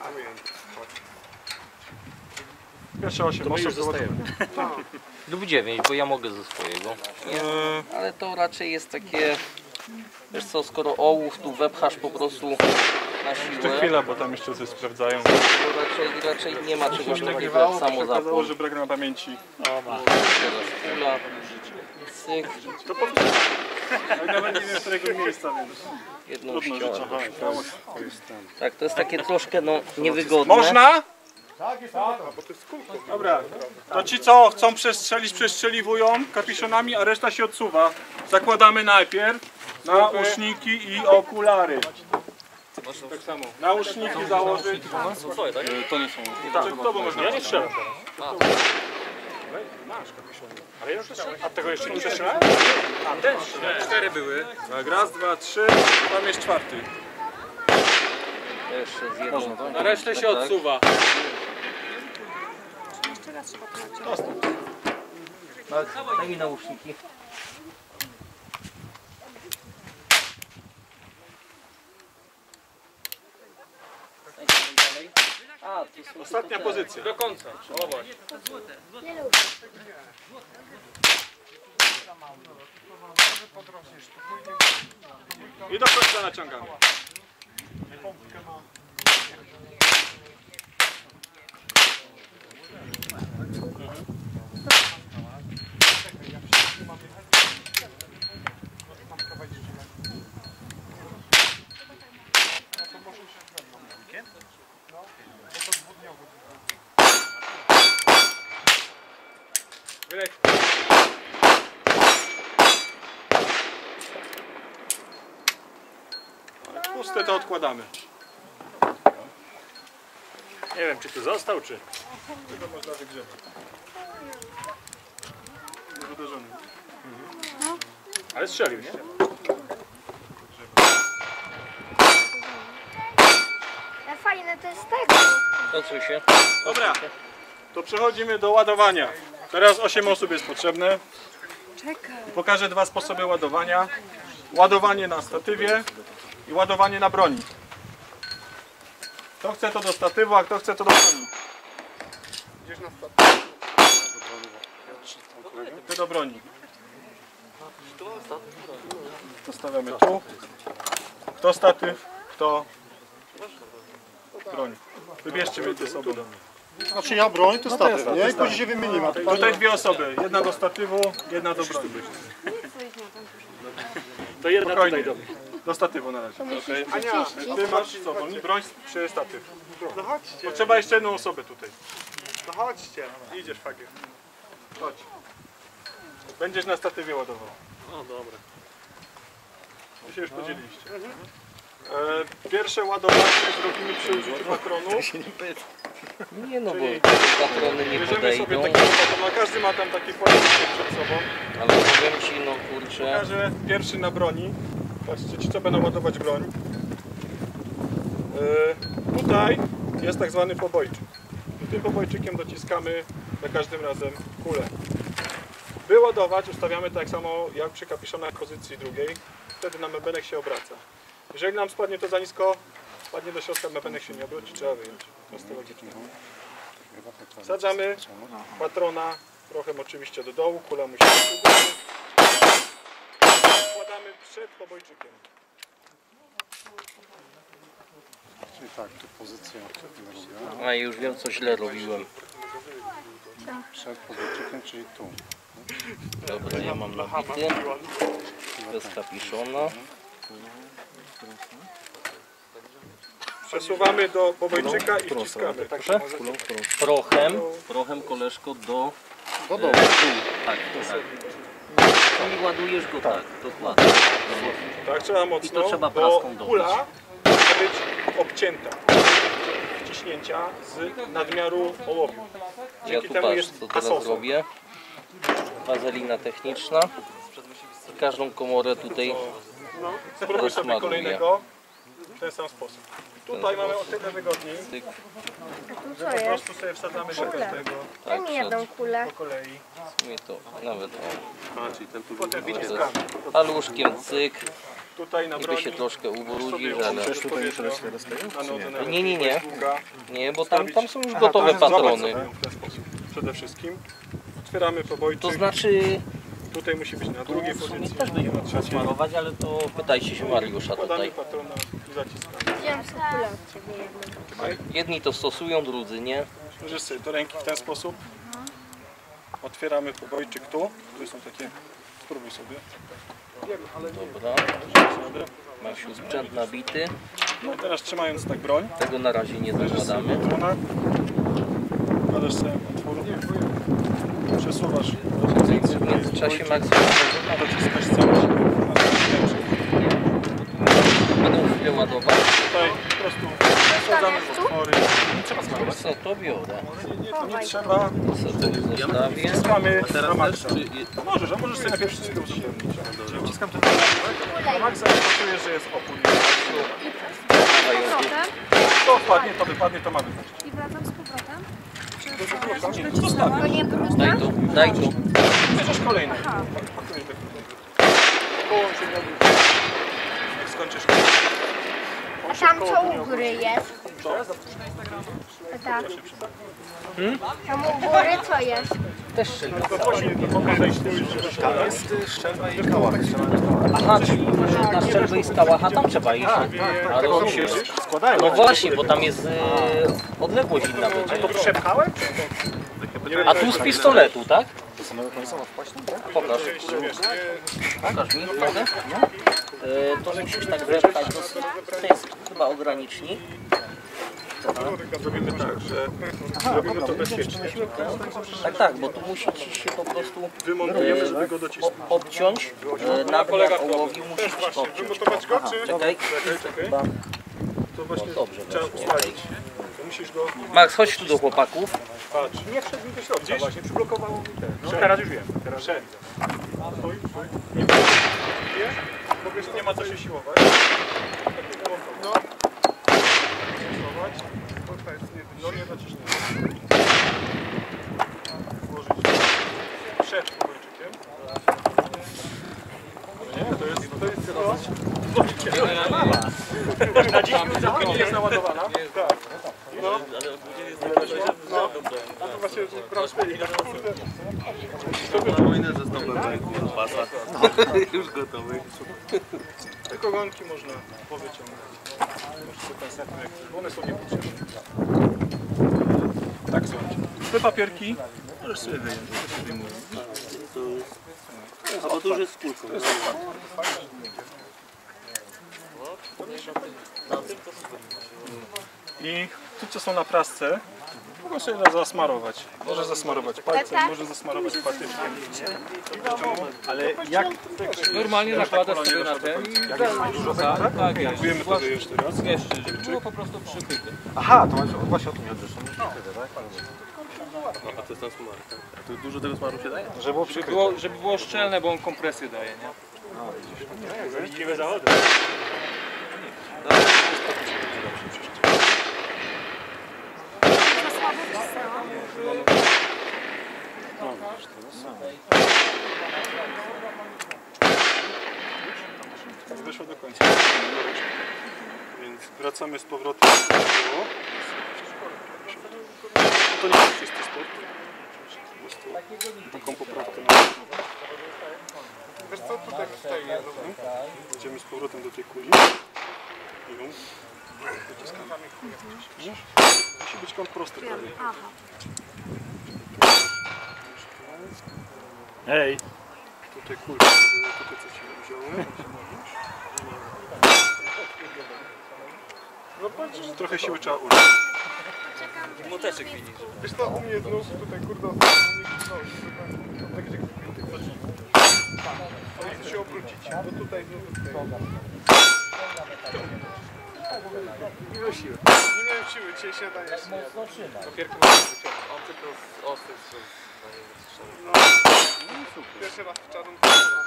Pierwsze osiem osób zostajemy. Lub dziewięć, bo ja mogę ze swojego. Eee, Ale to raczej jest takie... Wiesz co, skoro ołów tu wepchasz po prostu na jeszcze siłę, chwila, bo tam jeszcze coś sprawdzają. to raczej, raczej nie ma czegoś takiego jak Okazało, samozapłon. że brak na pamięci. Teraz kula, cyk, Ale nawet nie wiem, z którego miejsca, więc jedną trudno rzeczy. ściągnąć. Tak, to jest takie troszkę no, niewygodne. Można? Dobra, to ci co chcą przestrzelić, przestrzeliwują kapiszonami, a reszta się odsuwa. Zakładamy najpierw nauszniki i okulary. Tak samo. Nauszniki założyć. Twoje, tak? To nie są. Tak, to bo można. Ja nie strzelam. Ale ja już strzelam. A tego jeszcze nie strzelałem? A ten strzelałem. Cztery były. Tak, raz, dwa, trzy, tam jest czwarty. Jeszcze z jedną. Na resztę się odsuwa. Jeszcze raz trzeba to naciąć. Daj mi nauszniki. A, to są Ostatnia pozycja. Do końca. O właśnie. Nie lubię. I do końca naciągamy. Puste to odkładamy. Nie wiem, czy tu został, czy... Tego można wygrzebać. Jest uderzony. Ale strzelił, nie? Ale fajne to jest tego. Odsuń się. Dobra, to przechodzimy do ładowania. Teraz osiem osób jest potrzebne. Czekaj. Pokażę dwa sposoby ładowania. Ładowanie na statywie i ładowanie na broni. Kto chce to do statywu, a kto chce to do broni? Ty do broni. To stawiamy tu. Kto statyw, kto broń. Wybierzcie między sobą. Znaczy ja broń, to statyw, nie? I później się wymienimy. A Tutaj dwie osoby. Jedna do statywu, jedna do broni. To jedna Spokojnie. tutaj do mnie. Do statywu na razie. To musisz Ania, wyczyścić. ty masz co? Broń przy statyw. Potrzeba jeszcze jedną osobę tutaj. No chodźcie. Idziesz fagier. Chodź. Będziesz na statywie ładował. No dobra. Wy się już podzieliliście. E, pierwsze ładowanie zrobimy przy użyciu patronu. Nie no, bo Czyli patrony nie bierzemy sobie podejdą. takiego patrona. Każdy ma tam taki pojemnik przed sobą. Ale powiem ci, no kurczę. Pokażę pierwszy na broni. Patrzcie, ci co będą ładować broń. E, tutaj jest tak zwany pobojczyk. I tym pobojczykiem dociskamy za każdym razem kulę. By ładować ustawiamy tak samo jak przy kapiszonach pozycji drugiej. Wtedy nam bębenek się obraca. Jeżeli nam spadnie to za nisko, spadnie do środka, bębenek się nie obróci, trzeba wyjąć. Proste logiczne. Wsadzamy patrona trochę oczywiście do dołu, kula musi być u góry. Wkładamy przed pobojczykiem. Czyli tak, tu pozycja robię. A już wiem co źle robiłem. Przed podwórczykiem, czyli tu. Dobra, ja mam nabity. Bez kapiszona. Przesuwamy do pobojczyka i wciskamy. Proszę? Prochem, prochem koleżko do... Do dołu. Tak, tak. I ładujesz go tak, dokładnie. Tak, trzeba I mocno, to trzeba bo praską dobić. kula może być obcięta. Wciśnięcia z nadmiaru ołowiu. Ja Dzięki tu temu patrz, jest co teraz asosą. robię. Wazelina techniczna. I każdą komorę tutaj No, spróbuj sobie rozmaluję. kolejnego w ten sam sposób. Tutaj mamy o tyle wygodniej, Tyk, Tu że co po jest? prostu sobie wsadzamy do każdego tak, Daj mi jedną kulę. po kolei. przed mnie to nawet o, Potem wyciskamy. paluszkiem cyk. Tutaj na Niby broni. się troszkę ubrudzisz, sobie ale... odczysz powietrze na nodze, Nie, nie, nie. długa. Nie, bo tam, tam są już Aha, gotowe tam zobacz patrony. sobie w ten sposób. Przede wszystkim otwieramy pobojczyk. To znaczy, Tutaj musi być na drugiej w sumie pozycji. też będziemy smarować, ale to pytajcie się Mariusza Podamy tutaj. patrona i zaciskamy. Wziąłem sobie kulę od ciebie jedną. Jedni to stosują, drudzy nie. Bierzesz sobie do ręki w ten sposób. Otwieramy pobojczyk tu. Tu są takie... Spróbuj sobie. Dobra. Masz już sprzęt nabity. No teraz trzymając tak broń. Tego na razie nie Bierzesz sobie zakładamy. patrona. Kładasz sobie otwór. Przesuwasz. W międzyczasie Max Dociskasz całość. będą chwilę ładować. Tutaj po prostu wsadzamy w otwory. Nie trzeba smarować. Co to biorę? Nie trzeba. To sobie tu zostawię. Wciskamy na maksa. Możesz, a możesz sobie najpierw wszystko uzupełnić. Czyli wciskam ten na maksa i poczujesz, że jest opór. Powrotem To wpadnie, to wypadnie, to ma wypaść. i wracam z powrotem. To nie brudno? Daj to, daj to. Bierzesz kolejny. Pakujesz do połączenia. Jak skończysz. A tam co u góry jest? A tak. Tam u góry co jest? Też szczelba. Jest szczelba i kałach. Aha, czyli na szczelbę i skała, a tam trzeba iść. Ale on się... No właśnie, bo tam jest e, odległość inna będzie. Przepchałem? A tu z pistoletu, tak? Pokaż. Pokaż mi, mogę? E, to musisz tak wepchać, to, to jest chyba ogranicznik. Zrobimy tak, że robimy to bezpiecznie. Tak, tak, bo tu musi ci się po prostu Wymontujemy, żeby go docisnąć. o- obciąć. E, nadmiar ołowiu musi ci obciąć. Wymontować go, czy? Czekaj, Czekaj, czekaj. chyba To właśnie dobrze trzeba weszło. ustalić. To musisz go... Max, chodź tu do chłopaków. Patrz. Nie wszedł mi do środka właśnie, przyblokowało mi ten. No, teraz już wiem. Teraz wszedł. Stój, stój. Nie ma, bo wiesz, nie ma co się siłować. Takiego no. Siłować. No nie naciśnij. Włożyć. Przed powolczykiem. Nie, to jest... To jest teraz... Na dziś nie jest naładowana. Tak. No. No. A to właśnie proste i kurde. Już gotowy. Tylko ogonki można powyciągnąć. Możecie pensety, bo one są niepotrzebne. Tak słuchajcie. Te papierki możesz sobie wyjąć. A bo to już jest z kulką. I tu co są na prasce, mogą sobie zasmarować. Może zasmarować palcem, może zasmarować patyczkiem. Ale jak Normalnie nakładasz sobie na ten i dużo tak? Tak, tak jest. Próbujemy to jeszcze teraz. Jeszcze, żeby było po prostu przychwyty. Aha, to właśnie o tym chodzi, że są przykryte, tak? A to jest ten smar, tak? A tu dużo tego smaru się daje? Żeby było Żeby przykryte. było, żeby było szczelne, bo on kompresję daje, nie? Właściwe zawody. Wyszło do końca. Więc wracamy z powrotem do było. To nie jest czysty sport. Po prostu taką poprawkę na... Wiesz co, tutaj stoi. Idziemy z powrotem do tej kuli. I ją wyciskamy. Widzisz? Musi być kąt prosty prawie. Hej. Tutaj kulki były, tutaj co ci wziąłem. No powiedz, że trochę siły trzeba użyć. Młoteczek widzisz. Wiesz to, u mnie jest nóż tutaj, kurde, no, tak jak ale chcę się obrócić, bo tutaj znów nie miałem siły. Nie miałem siły, dzisiaj się dajesz. Mocno trzyma. Opierkę mam wyciągnąć. On tylko z ostry strzał na niego strzelił. No, pierwszy raz w czarną.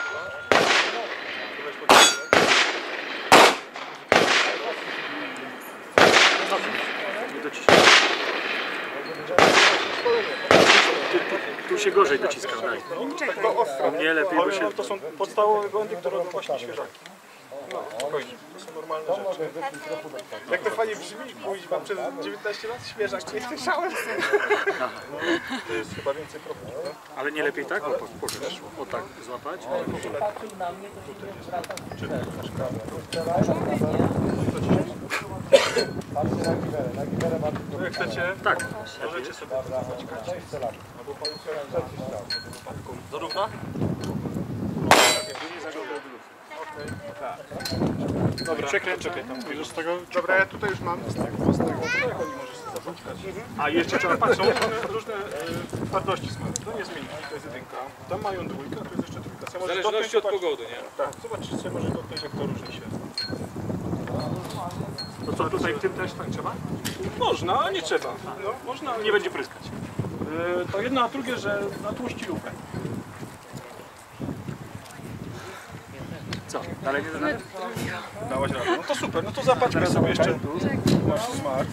Nie dociskaj. Tu się gorzej dociska, daj. Tak to ostro. Nie lepiej, bo się... To są podstawowe błędy, które robią właśnie świeżaki. No, spokojnie. To są normalne rzeczy. Jak to fajnie brzmi, pójść wam przez dziewiętnaście lat świeżak, nie słyszałem. To jest chyba więcej kroków, prawda? Ale nie lepiej tak? O, pokaż. O tak, złapać. Patrzył na mnie, to się nie wraca w cztery. Patrzcie na giwerę, na giwerę ma tylko... Jak chcecie, Tak. możecie sobie zaćkać. Albo Zarówno? Dobra, czekaj, czekaj, tam bierzesz z tego. Dobra, ja tutaj już mam. Z tego, z tego. Jak oni możesz sobie zapuszczać. A jeszcze trzeba patrzeć. Są różne, różne e, twardości smaku. To nie zmieni, to jest jedynka. Tam mają dwójkę, a to jest jeszcze trójka. W zależności od pogody, nie? Tak, zobaczcie sobie, może dotknąć jak to różni się. To co, tutaj w tym też tak trzeba? Można, a nie trzeba. No, można, Nie będzie pryskać. e, to jedno, a drugie, że natłuści lupę. Co? Dalej nie da rady? Dałaś radę. No to super, no to zapatrzmy sobie jeszcze. Masz smart.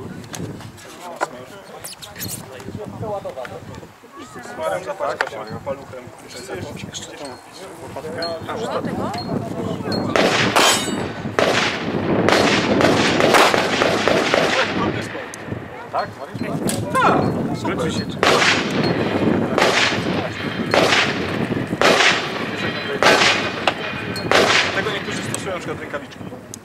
Smarem zapaczka się paluchem. Jeszcze tą łopatkę. Tak? Tak! Skończy się. Tego niektórzy stosują na przykład rękawiczki.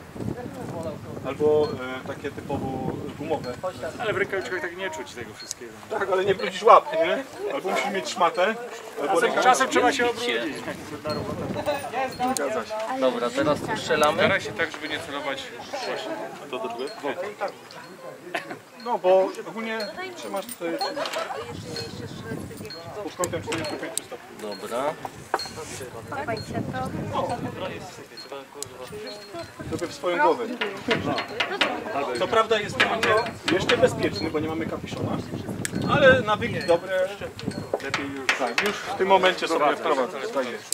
Albo e, takie typowo gumowe. Ale w rękawiczkach tak nie czuć tego wszystkiego. Tak, ale nie brudzisz łap, nie? Albo musisz mieć szmatę. Albo Czasem, rękawiczki. czasem trzeba się obrócić. Zgadza się. Dobra, teraz tu strzelamy. Staraj się tak, żeby nie celować. To do czego? No bo ogólnie trzymasz tutaj pod kątem czterdziestu pięciu stopni. Dobra. Papajcie to. Sobie w swoją głowę. Co prawda jest to będzie jeszcze bezpieczny, bo nie mamy kapiszona, ale nawyki dobre. Lepiej już. Tak, już w tym momencie sobie wprowadzać. Tak jest.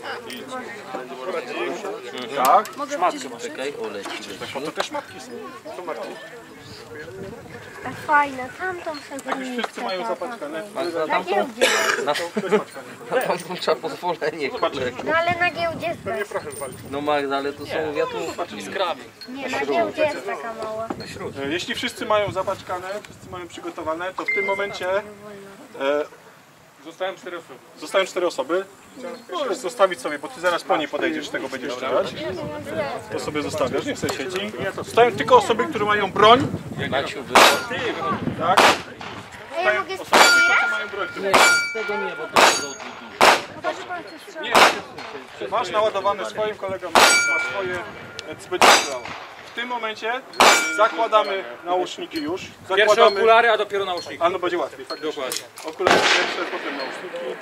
Tak. Czekaj, o leci, Po to też matki są. To matki. A fajne, tamtą są Jak już wszyscy mają zapaczkane. Na tamtą, na, na tamtą trzeba pozwolenie, kolego. No ale na giełdzie jest bez. No Magda, ale to są wiatrówki. Nie, na giełdzie jest taka mała. Jeśli wszyscy mają zapaczkane, wszyscy mają przygotowane, to w tym momencie e, Zostałem cztery osoby. zostają cztery osoby. Możesz zostawić sobie, bo ty zaraz po niej podejdziesz, tego będziesz strzelać. To sobie zostawiasz, nie chcę sieci. Zostają tylko osoby, które mają broń. Maciu, wychodź. Tak? A ja mogę Osoby tylko, strzelać? które mają broń. Nie, z tego nie, bo to jest do Pokażę pan co strzelać. Masz naładowane swoim kolegom, masz swoje, więc będzie strzelało. W tym momencie zakładamy nauszniki już. Pierwsze Zakładamy. okulary, a dopiero nauszniki. A no będzie łatwiej, tak? Dokładnie. Okulary pierwsze, potem nauszniki.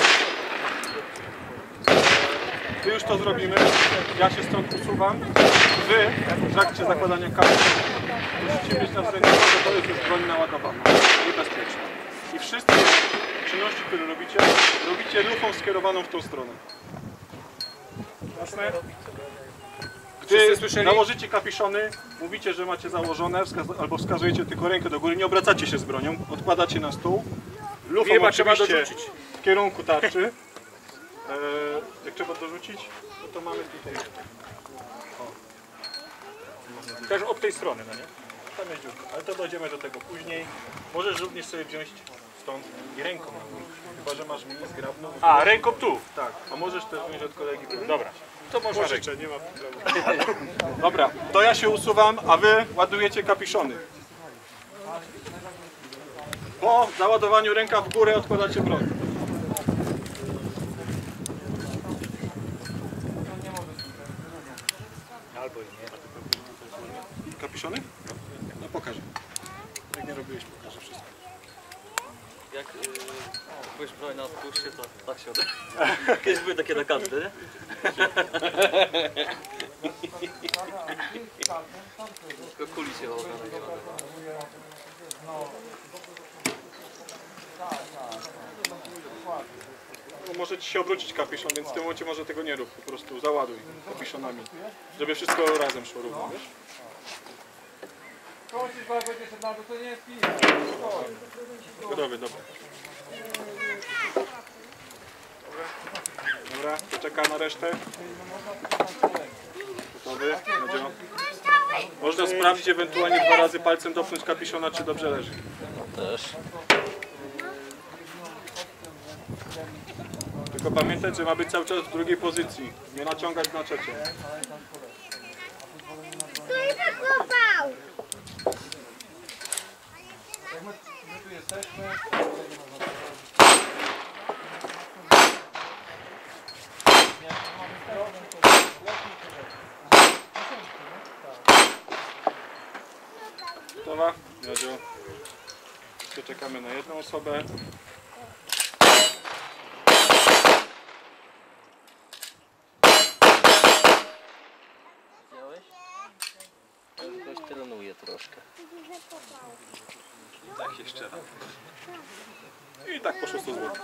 Gdy już to zrobimy, ja się stąd usuwam. Wy w trakcie zakładania kapy musicie mieć na względzie, że to jest już broń naładowana i bezpieczna. I wszystkie czynności, które robicie, robicie lufą skierowaną w tą stronę. Jasne? Gdy nałożycie kapiszony, mówicie, że macie założone, wskaz- albo wskazujecie tylko rękę do góry, nie obracacie się z bronią, odkładacie na stół. Lufą Chyba trzeba oczywiście dorzucić. w kierunku tarczy. Eee, jak trzeba dorzucić, to, to mamy tutaj. Też od tej strony, no nie? Tam jest dziurka, ale to dojdziemy do tego później. Możesz również sobie wziąć stąd i ręką. Chyba, że masz mniej zgrabną. A, ręką tu. Tak, a możesz też wziąć od kolegi. Dobra. To można ręką. Pożyczę, nie ma problemu. Dobra, to ja się usuwam, a wy ładujecie kapiszony. Po załadowaniu ręka w górę odkładacie broń. kapiszony? No pokażę. Jak nie robiłeś, pokażę wszystko. Jak yy, byłeś broń na odpuście, to tak się odbywa. Kiedyś były takie nakazy, nie? Tylko kuli się ogarnia. No, może ci się obrócić kapiszon, więc w tym momencie może tego nie rób, po prostu załaduj kapiszonami, żeby wszystko razem szło równo, wiesz? Gotowy, dobra. Dobra, to czeka na resztę. Gotowy, Nadzio. Można sprawdzić ewentualnie dwa razy palcem dopnąć kapiszona, czy dobrze leży. Też. Tylko pamiętać, że ma być cały czas w drugiej pozycji, nie naciągać na trzecią. Gotowa? Nadzio. Jeszcze czekamy na jedną osobę. Widziałeś? Ktoś trenuje troszkę. Tak jeszcze raz. I tak poszło sto złotych.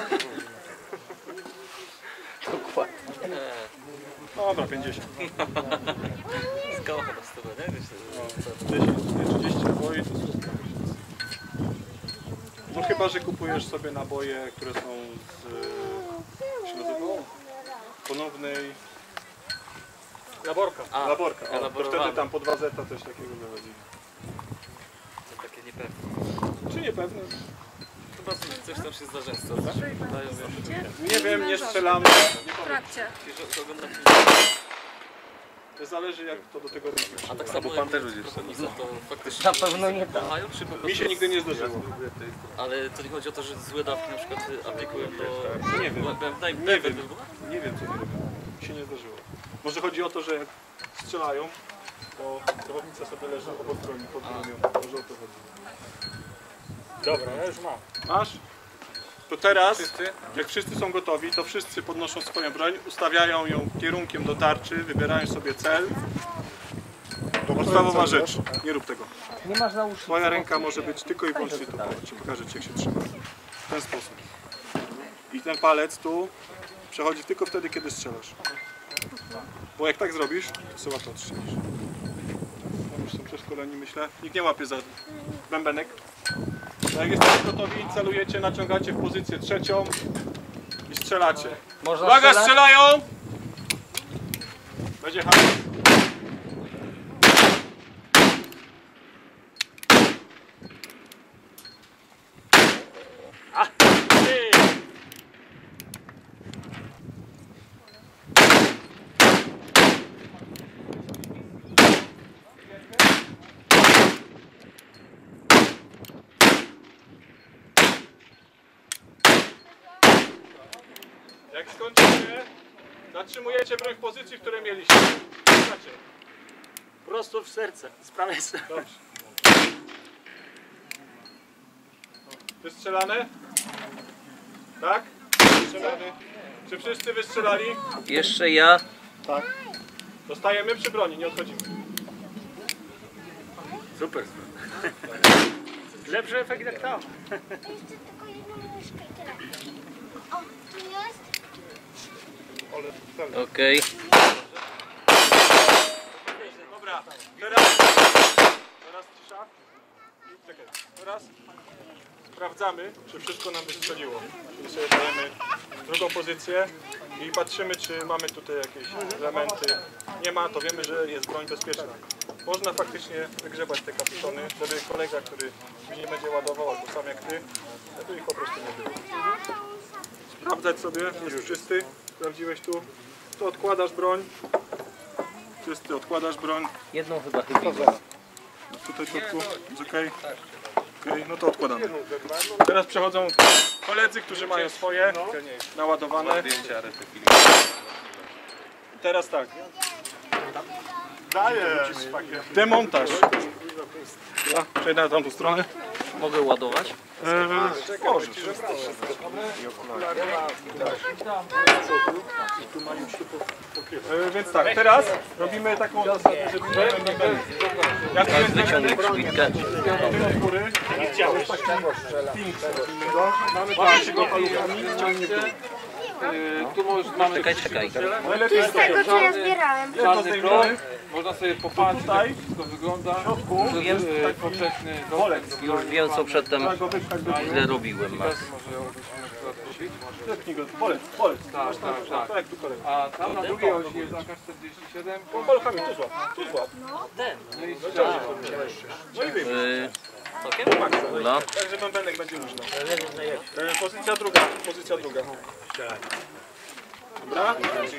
Dokładnie. Dobra, pięćdziesiąt. Skała chyba z tego, nie? dziesięć, trzydzieści naboi to szóstka. No chyba, że kupujesz sobie naboje, które są z... jak się nazywało? Ponownej... Laborka. A, Laborka. O, to elaborowane. wtedy tam po dwa zeta coś takiego wychodzi. To takie niepewne. Czy niepewne? Chyba coś tam się zdarza często. Dają, wiesz, Nie wiem, nie strzelamy. Nie W powiem. trakcie. że oglądam To zależy jak to do tego robi. A tak samo pan też będzie to faktycznie Na pewno nie tak. mają, czy po prostu... Mi się nigdy nie zdarzyło. Ale to nie chodzi o to, że złe dawki na przykład aplikują do... Nie wiem. Naj, Nie najpierw wiem. było? Nie wiem co nie robią. Mi się nie zdarzyło. Może chodzi o to, że jak strzelają, to kierownica sobie leży obok broni, pod bronią. Może o to chodzi. Dobra, ja już mam. Masz? To teraz, jak wszyscy są gotowi, to wszyscy podnoszą swoją broń, ustawiają ją kierunkiem do tarczy, wybierają sobie cel. Podstawowa rzecz, nie rób tego. Nie masz nauczyć. Twoja ręka może być tylko i wyłącznie tu. Ci pokażę ci jak się trzyma. W ten sposób. I ten palec tu przechodzi tylko wtedy, kiedy strzelasz. Bo jak tak zrobisz, to sobie łatwo odstrzelisz. No, już są przeszkoleni, myślę. Nikt nie łapie za bębenek. No, jak jesteście gotowi, celujecie, naciągacie w pozycję trzecią i strzelacie. Można Uwaga, strzelać? strzelają! Będzie hammer. Jak skończycie, zatrzymujecie broń w pozycji, w której mieliście. Znacie. Prosto w serce, z prawej strony. Dobrze. Wystrzelane? Tak? Wystrzelany. Czy wszyscy wystrzelali? Jeszcze ja. Tak. Zostajemy przy broni, nie odchodzimy. Super. Lepszy efekt jak tam. Jeszcze tylko jedną myszkę i teraz. O, tu jest? Okej. Dobra, teraz... Teraz cisza. Czekaj, teraz sprawdzamy, czy wszystko nam wystrzeliło. Czyli sobie dajemy drugą pozycję i patrzymy, czy mamy tutaj jakieś elementy. Nie ma, to wiemy, że jest broń bezpieczna. Można faktycznie wygrzebać te kapiszony, żeby kolega, który nie będzie ładował, albo sam jak ty, żeby ich po prostu nie było. Sprawdzać sobie, jest czysty, sprawdziłeś tu. Tu odkładasz broń. Czysty, odkładasz broń. Jedną chyba chyba. Tutaj środku, jest ok? Ok, no to odkładamy. Teraz przechodzą koledzy, którzy mają swoje naładowane. I teraz tak. Dajesz. Demontaż. A, przejdę na tamtą stronę. Mogę ładować? Eee, możesz. Eee, więc tak, teraz robimy taką zasadę, żeby jak Tak, wyciągnij przybitkę. do góry, nie chciałeś ping go, mamy dwa paluchami, ciągnie w dół. Tu możesz, mamy Czekaj, czekaj. Najlepiej Z tego co ja zbierałem. czarny prąd, można sobie popatrzeć, tutaj, jak wszystko wygląda. tu jest E, taki powszechny bolek. Już wiem, co przedtem Trzeba go wypchać do góry. źle robiłem, Max. może byśmy akurat kupić. Zepnij go, bolek, bolek. Tak, tak, tak. Tak jak tu kolega. A tam na drugiej osi jest A K czterdzieści siedem. Paluchami, tu złap, tu złap. No i strzał. No i wyjmij. Yy, Dobra. Także bębenek będzie luźno. E, pozycja druga, pozycja druga. Dobra?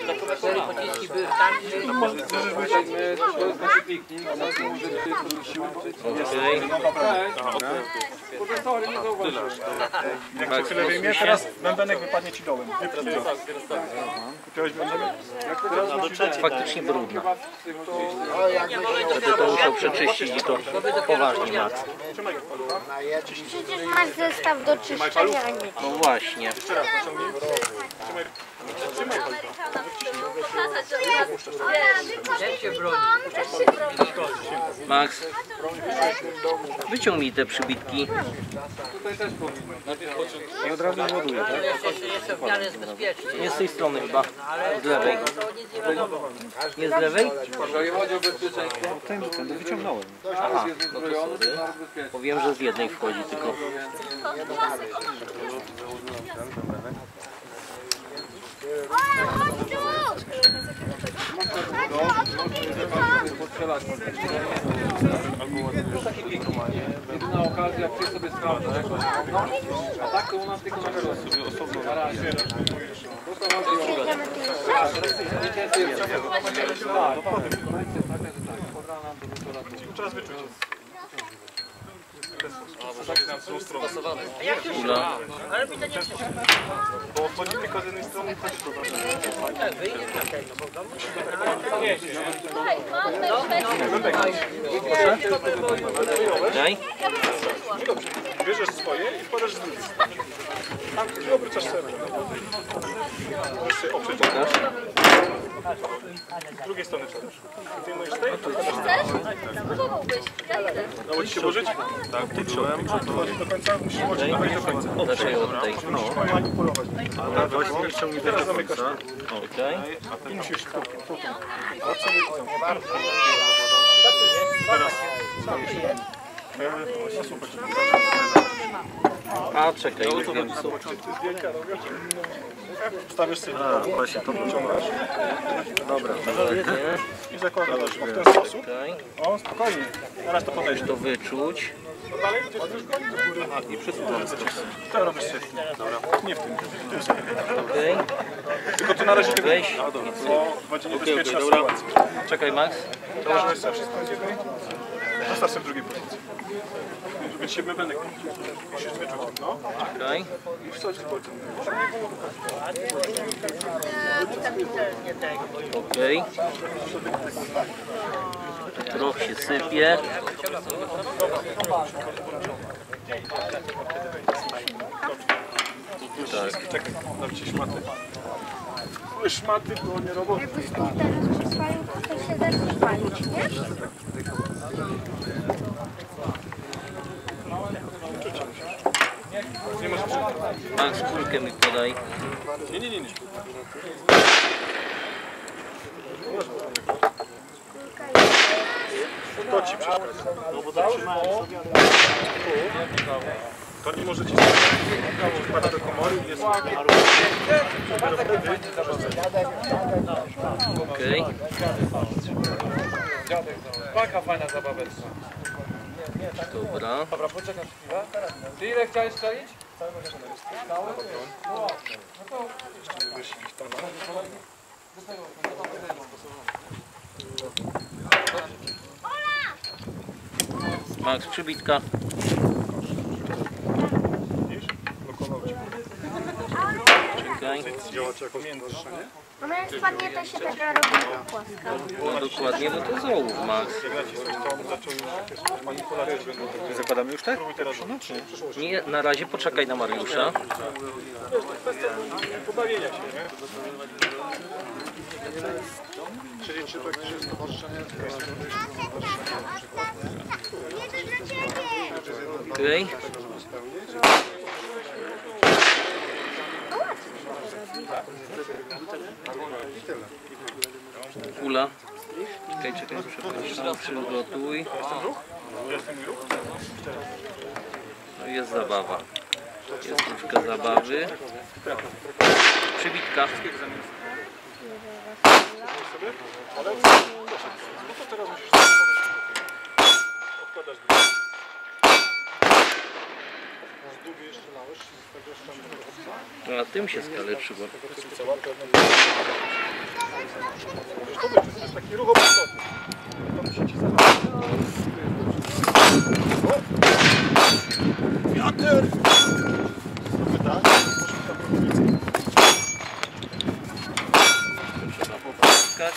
To jest nasz piknik, zaraz możemy sobie połączyć. okej. Kurde, sorry, nie zauważyłem. Jak cię chwilę wyjmie, teraz bębenek wypadnie ci dołem. Wypnij go. Kupiłeś bębenek? Teraz musisz... Faktycznie brudno. Chyba wszyscy możecie. Będę to musiał przeczyścić i to poważnie, Max. Trzymaj go. Przecież masz zestaw do czyszczenia, a nie. No właśnie. Jeszcze raz pociągnij. Trzymaj. Trzymaj go. Max, wyciągnij te przybitki. Tutaj też powinno. I od razu ładuję, tak? Nie z tej strony chyba. Z lewej. Nie z lewej? Jeżeli chodzi o bezpieczeństwo, Ten, ten wyciągnąłem. aha, jest uzbrojony, to jest bezpieczny. Bo wiem, że z jednej wchodzi tylko. Postrzelać. To taki pik. Jedyna okazja, jak chcesz sobie sprawdzać. No, a tak to u nas tylko na sobie osobno. Na razie. To to chodzi o... Tak, Teraz wyczuć. Ula. Bo wchodzi tylko z jednej strony, też Daj. bierzesz swoje i wkładasz z drugiej strony. Tam i obrócasz sobie. Możesz sobie oprzeć. Z drugiej strony przecież. Zdejmujesz z tej, dało ci się włożyć? Tak, ty czułem. Chodzi do końca, musisz włożyć do końca. Dlaczego od tej? Musisz manipulować. Ale właśnie ściągnij teraz zamykasz. Okej. I musisz tu, tu, tu. Teraz. No super. A czekaj, już wiem co. Stawiasz sobie do właśnie to wyciągasz. Dobra. I zakładasz w ten sposób. Okej. O, spokojnie. Teraz to podejść. To wyczuć. Dalej idziesz i przesuwamy. To robisz sobie. Dobra. Nie w tym. Okej. Tylko tu na razie nie Weź. bo będzie niebezpieczna sytuacja. Czekaj, Max. Założyłeś sobie wszystko idzie. Zostaw sobie w drugiej pozycji. Żeby ci się bębenek musisz wyczuć. No. Okej. I wsadź z palcem. Okej. Trochę się sypie. Tak. Czekaj, dam ci szmaty. Były szmaty, to nie roboty. Jakbyś tu teraz przespalił, to się zacznie palić, nie? Nie masz Max, kulkę mi podaj. Nie, nie, nie, nie. To ci przeszkadza. No bo trzymałem sobie. To nie możecie sobie wpada do komory i jest Okej. Taka fajna zabaweczka. Dobra. Dobra, poczekam chwilę. Ty ile chciałeś strzelić? Max, przybitka. Okej. No jak spadnie, to się taka robi płaska. No dokładnie, no to załóż, Max. Zakładamy już tak? Nie, na razie poczekaj na Mariusza. Pobawienia się, nie? Czyli czy praktycznie stowarzyszenie? Okej. Kula. Czekaj, czekaj, przepraszam, przygotuj. No jest zabawa. Jest troszkę zabawy. Przybitka. No, a tym się skaleczyło. To jest taki ruch obrotowy. To musicie wiatr! Trzeba popaskać.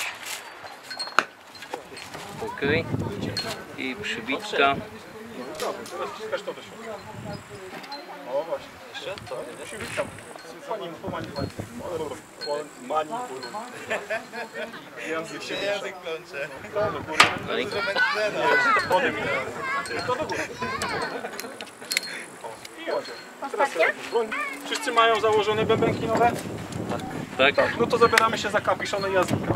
Okej. I przybitka. Teraz wciskasz to do środka. O właśnie. Jeszcze? To musi być tam. Pani pomanipuluj. Manipuluj. Język się język plącze. No i Wody mi to do góry. Ostatnia? Wszyscy mają założone bębenki nowe? tak. Tak. No to zabieramy się za kapiszony jazdyka.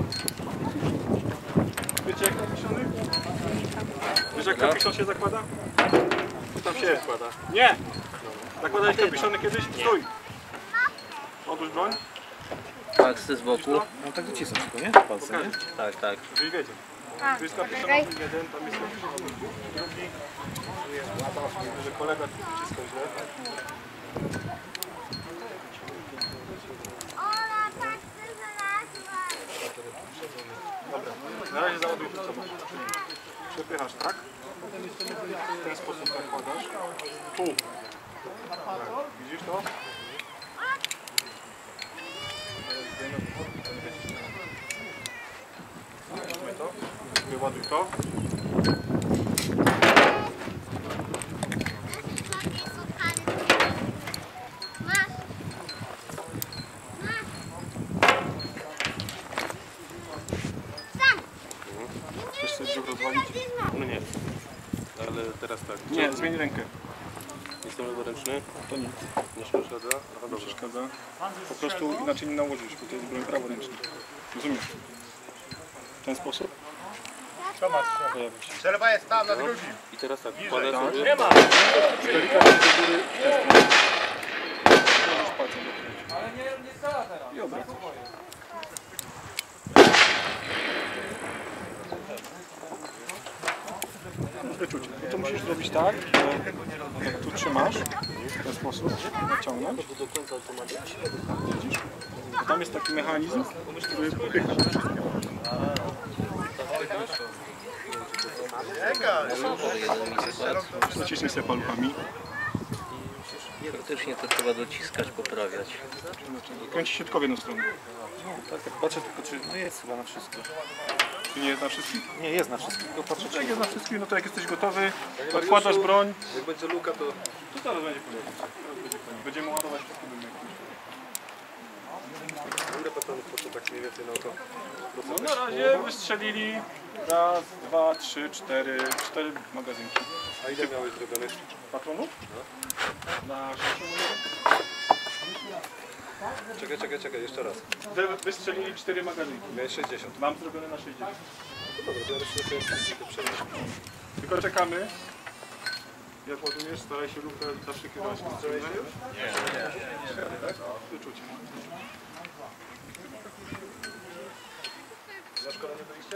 Wiecie jak kapiszony? Wiesz jak kapiszon się zakłada? Co tam się zakłada? Nie! Zakładałeś kapiszony kiedyś? Stój! Odłóż broń. Tak, z boku. No tak docisnąć tylko, nie? Palce, nie? Tak, tak. Żeby wiedzieć. A, Tu jest kapiszon okej. jeden, tam jest kapiszon drugi. Że kolega tu wyciskał źle. Dobra, na razie załaduj przed sobą. Przepychasz, tak? W ten sposób nakładasz. Tu. Tak. Widzisz to? Weźmy to. Wyładuj to. Chcesz sobie brzuch rozwalić? No nie. Ale teraz tak. Nie, zmień rękę. Jestem leworęczny. To nic. Nie przeszkadza. Aha, Nie dobra. przeszkadza. Po prostu inaczej nie nałożysz, bo to jest broń praworęczna. Rozumiesz? W ten sposób? Strzelba jest tam, na drugim. I teraz tak, wkładaj tak. sobie. Nie ma! Delikatnie do góry. W ten sposób. Możesz palcem dotknąć. Ale nie, nie strzela teraz. I obracasz. Wyczucie. No to musisz zrobić tak, że jak tu trzymasz, w ten sposób, naciągnąć. Widzisz? I tam jest taki mechanizm, który popycha. Naciśnij sobie paluchami. Faktycznie to trzeba dociskać, poprawiać. Kręci się tylko w jedną stronę. Tak, tak patrzę tylko, czy no jest chyba na wszystko. Czy nie jest na wszystkich? Nie jest na wszystko, tylko patrzę, Jak jest na wszystkich, no to jak jesteś gotowy, odkładasz broń. Jak będzie luka, to... To zaraz będzie koniec. Będziemy ładować wszystkie bębenki. Ile patronów poszło tak mniej więcej na oko? No na razie wystrzelili raz, dwa, trzy, cztery, cztery magazynki. A ile miałeś zrobionych? Patronów? Na sześciu Czekaj, czekaj, czekaj, jeszcze raz. Wystrzelili cztery magazynki. Miałeś sześćdziesiąt. Mam zrobione na sześćdziesiąt. No dobra, biorę się sobie przenieść. Tylko czekamy. Jak ładujesz, staraj się lufę zawsze kierować w stronę. Nie, nie, nie. Wyczucie. Na szkolenie byliście?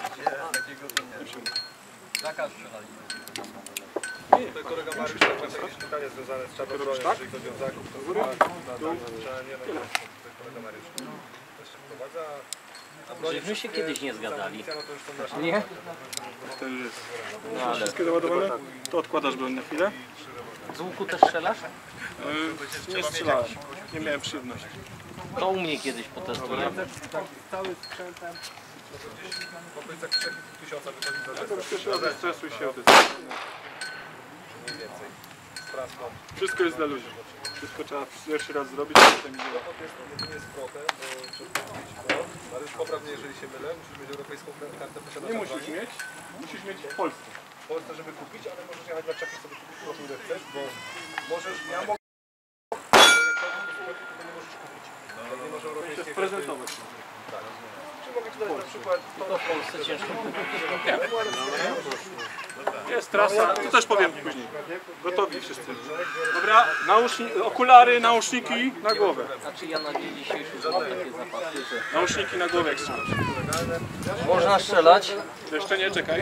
Zakaz strzelali. Tutaj kolega Mariusz ma jakieś pytanie związane z czarną bronią, tak? jeżeli chodzi o zakup, to Góry, dół. strzelanie, no to tutaj kolega Mariusz też się wprowadza. A broń Żeśmy się kiedyś nie zgadali. no to już są nasze. Nie? To już jest. No ale Wszystkie załadowane? To odkładasz broń na chwilę. z łuku też strzelasz? Yy, nie strzelałem, nie miałem przyjemności. To u mnie kiedyś potestujemy. Cały sprzętem. Ja to pierwszy raz stresuj się. Wszystko jest dla ludzi. Wszystko trzeba pierwszy raz zrobić, a potem idzie. Mariusz, poprawnie, jeżeli się mylę, musisz mieć europejską kartę posiadacza Nie musisz mieć, musisz mieć w Polsce. w Polsce, żeby kupić, ale możesz jechać na czaki sobie kupić profil, ile chcesz, bo możesz, ja mogę, bo jak to nie możesz kupić. Jak nie masz europejskiej Prezentować. Tak. Czy mogę ci dać na przykład to To w Polsce ciężko kupić. Jest trasa, to też powiem później. Gotowi wszyscy. Dobra, nauszni okulary, nauszniki na głowę. Znaczy ja na dzień dzisiejszy mam takie zapasy, że... Nauczniki na głowę jak strzelasz. Można strzelać. Jeszcze nie, czekaj.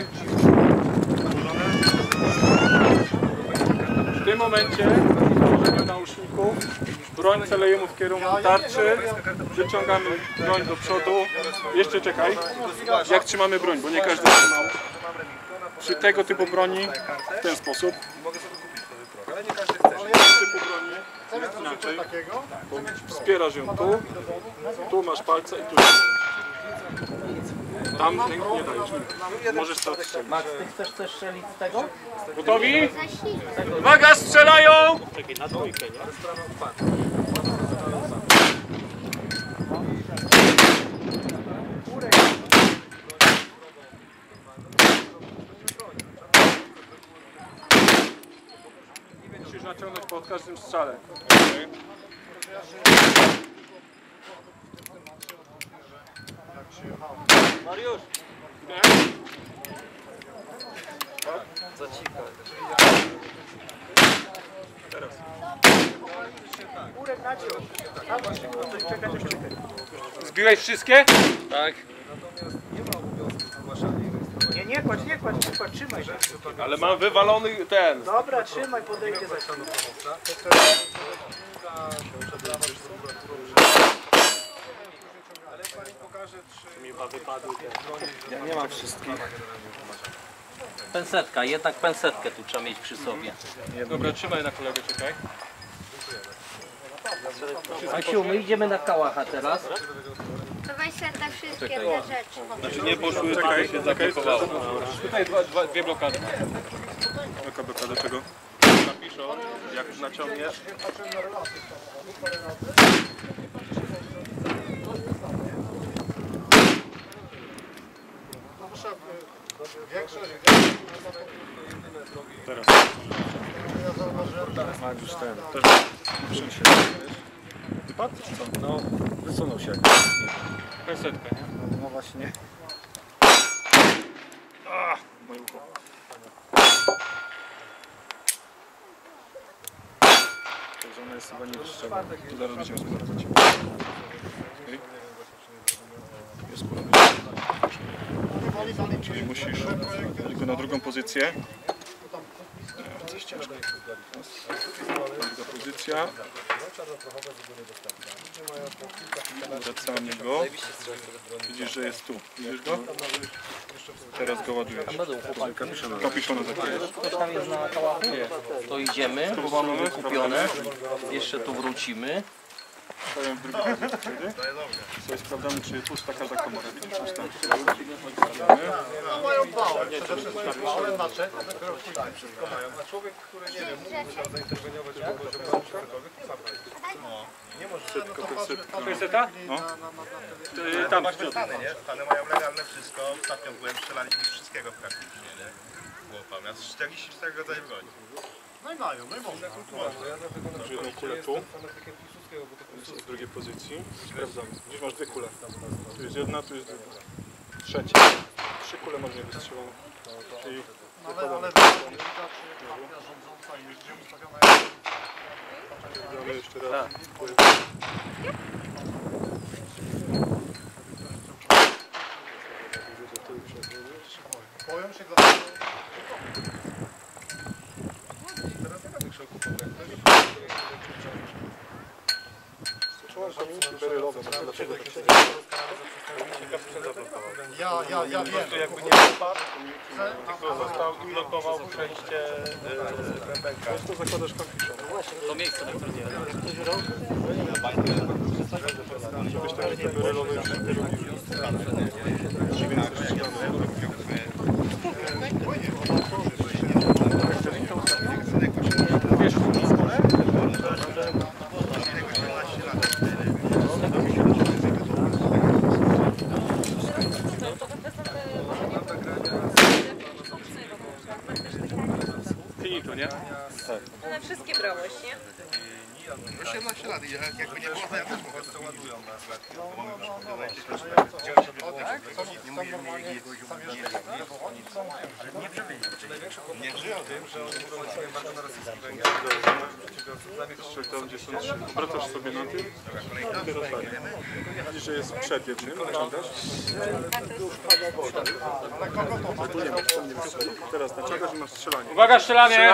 W tym momencie włożeniu nauszników broń celujemy w kierunku tarczy, wyciągamy broń do przodu. Jeszcze czekaj, jak trzymamy broń, bo nie każdy trzymał. Przy tego typu broni w ten sposób. ale nie każdy chce. Typu broni inaczej. Bo wspierasz ją tu, tu masz palce i tu. Tam nie, nie dajesz. Nie. Możesz to odstrzelić. Max, ty chcesz też strzelić z tego? Gotowi? Uwaga, strzelają! Czekaj, na dwójkę, nie? Musisz naciągnąć po każdym strzale. Mariusz! Za cicho. Teraz. Zbiłeś wszystkie? Tak. Nie, nie kładź, nie kładź, nie kładź, trzymaj się. Ale mam wywalony ten. Dobra, trzymaj, podejdzie za chwilę. Ja nie mam wszystkich. Pensetka, jednak pensetkę tu trzeba mieć przy sobie. Dobra, trzymaj na kolegę, czekaj. Asiu, my idziemy na kałacha teraz. Dawaj sobie te wszystkie te rzeczy. Znaczy nie poszły, czekaj, się zablokowało. Tutaj dwa, dwa, dwie blokady. Jaka blokada czego? Napiszą, jak naciągniesz. Teraz. A już ten, też muszę się. Wypadł czy co? No, wysunął się. Pensetka, nie? No właśnie. Ah, moje ucho. Także ona jest chyba nie wyszczela. Tu zaraz będziemy sprawdzać. Okay. Jest sprawdzać. Czyli musisz tylko na drugą pozycję. Coś ciężko. Druga pozycja. Wracamy go. Widzisz, że jest tu. Widzisz go? Teraz go ładujesz. Kapiszona zakryjesz. Ktoś tam jest na kałachu? To idziemy, bo mamy wykupione. Jeszcze tu wrócimy. Stawiam w drugiej pozycji wtedy. Sobie sprawdzamy, czy pusta każda komora. Widzisz, pusta. No mają bałę, przede wszystkim, ale znaczy. A człowiek, który nie wiem, musiał zainterweniować, żeby zrobić cokolwiek, to sam nie może. Tylko penseta. Penseta? No. Tam w środku. Stany, nie? Stany mają legalne wszystko. Ostatnio byłem, strzelaliśmy z wszystkiego praktycznie, nie? Było miast czterdzieści cztery rodzaje broni. No i mają, no i można. Jedną kulę tu. Z drugiej pozycji. Sprawdzamy. Gdzieś masz dwie kule. Tu jest jedna, tu jest druga. Trzecia. Trzy kule można wystrzelone. Czyli Ale, ale partia rządząca już gdzie ustawiona jest. sprawdzamy jeszcze raz. Boją się dlatego. Teraz nie ma większego kupowania. Trzymam pamięci, berylowe. Dlaczego tak się Ja, ja, ja wiem. jakby nie wypadł, tylko został i blokował przejście bębenka. To zakładasz konfiszą. To miejsce, na którym nie Żebyś tam te berylowe już nie robił. Finito, nie? Na wszystkie brałeś, nie? Już jedenaście lat i jakby nie było, to ja też mogę to ładują na lat. Nie mówię mi jakiegoś nie żyją tym, że oni prowadzili bardzo na rosyjski węgiel do przedsiębiorców. Tam gdzie są trzy. Obracasz sobie na tym. Teraz tak. Widzisz, że jest przed jednym. Naciągasz. Teraz naciągasz i masz strzelanie. Uwaga, strzelanie!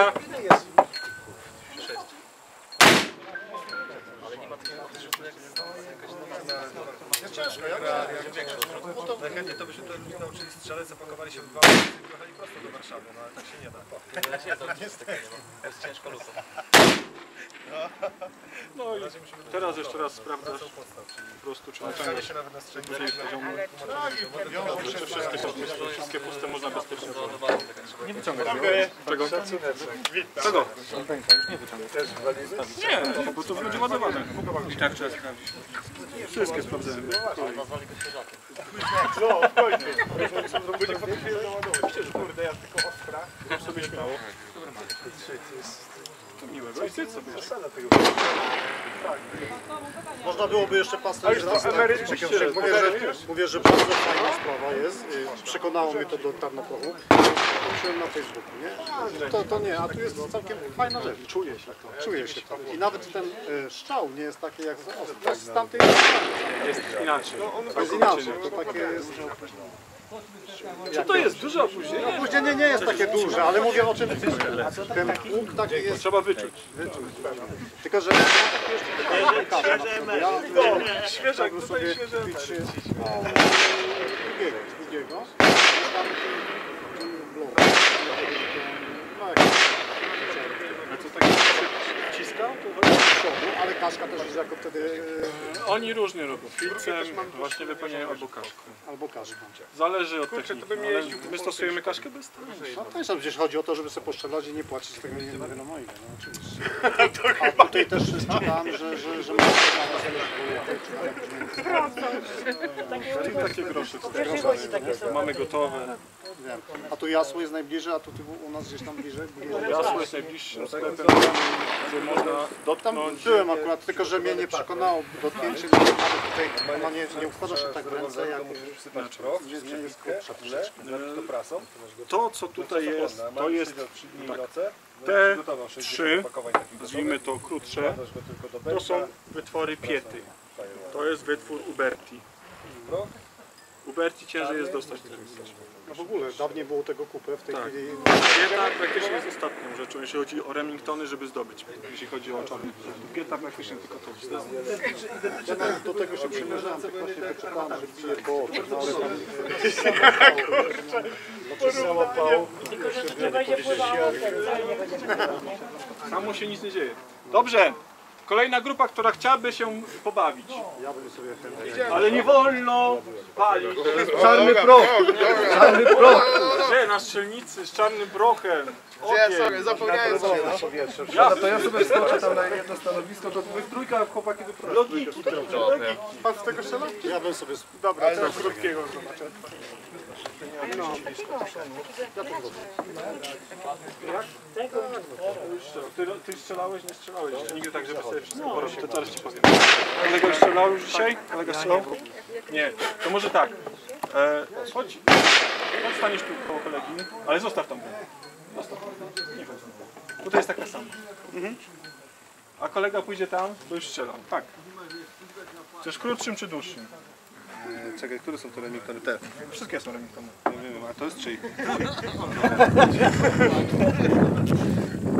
Jest ciężko, jak? Najchętniej to byśmy to nauczyli strzelec, zapakowali się w dwa i pojechali prosto do Warszawy, no ale tak się nie da. To jest ciężko lutą. No i teraz jeszcze raz sprawdzasz po prostu, czy naciągasz się nawet na strzegł. czy wszystkie, wszystkie puste można bezpiecznie zrobić. Nie wyciągać. Czego? Czego? Nie wyciągać. Nie, bo to będzie ładowane. I tak trzeba sprawdzić. Wszystkie sprawdzamy. No, spokojnie. Będzie potem chwilę załadować. Myślę, że kurde, ja tylko ostra. Rób sobie śmiało. To miłego i zjedz sobie. Można byłoby jeszcze pastę A już to emeryt mówię, czy że, mówię, że bardzo fajna sprawa jest. Y, Przekonało mnie to do Tarnoprochu. Zobaczyłem na Facebooku, nie? To, to nie, a tu jest całkiem fajna rzecz. Czuje się to. Czuje się to. I nawet ten y, strzał nie jest taki jak z ostra. Z tamtej Jest inaczej. to jest inaczej. To takie jest... Co to jest? Duże opóźnienie? Opóźnienie nie jest takie duże, ale mówię o czym ten łuk taki jest... Trzeba wyczuć. Tylko, że ja Świeżak, sobie tutaj świeże. drugiego, drugiego. A co tak wciskał? To chodzi z przodu, ale kaszka też jest jako wtedy... Oni różnie robią. Filcem właśnie wypełniają albo kaszką. Albo kaszką. Zależy od techniki, ale my stosujemy kaszkę bez tego. No to jest przecież chodzi o to, żeby sobie poszczelać i nie płacić z tego nie wiadomo ile, no oczywiście. A tutaj też czytałem, że, że, że mamy Czyli takie grosze. Mamy gotowe. Wiem. A tu Jasło jest najbliżej, a tu u nas gdzieś tam bliżej? bliżej. Jasło jest najbliższym sklepem, gdzie można Tam dotknąć. byłem akurat, tylko że mnie nie przekonało dotknięcie, no, tutaj ona nie, nie układa się tak w ręce, jak nie, nie jest krótsza troszeczkę. To, co tutaj jest, to jest tak, te trzy, nazwijmy to krótsze, to są wytwory Piety. To jest wytwór Uberti. Uberti ciężej jest dostać teraz. No w ogóle, dawniej było tego kupę, w tej Tak. chwili... Pieta praktycznie jest ostatnią rzeczą, jeśli chodzi o Remingtony, żeby zdobyć, jeśli chodzi o czarny. Pieta praktycznie tylko to wstało. Ja nawet do tego się przymierzałem, tak właśnie wyczytałem, że bije po oczach, no ale tam... Samo się nic nie dzieje. Dobrze, kolejna grupa, która chciałaby się pobawić. Ja bym sobie ten... Ale nie wolno palić. Czarny proch! Czarny proch! Gdzie? Na strzelnicy z czarnym prochem. Gdzie sobie, zapomniałem sobie. Ja, To ja sobie wskoczę tam na jedno stanowisko, to wy w trójka chłopaki wyprowadzą. logiki. Pan z tego strzela? Ja bym sobie... Dobra, teraz krótkiego zobaczę. No, ja to zrobię. Ty, ty strzelałeś, nie strzelałeś. Nigdy tak, żeby sobie wszystko porobić. To teraz ci powiem. Kolega już strzelał już dzisiaj? Kolega strzelał? Nie. To może tak. E, chodź. Chodź, staniesz tu koło kolegi, ale zostaw tam. Zostaw. Nie chodź. Tutaj jest taka sama. Mhm. A kolega pójdzie tam, bo już strzelał. Tak. Chcesz krótszym czy dłuższym? Czekaj, które są te Remingtony? Te. Wszystkie są Remingtony. Nie wiem, a to jest czyj?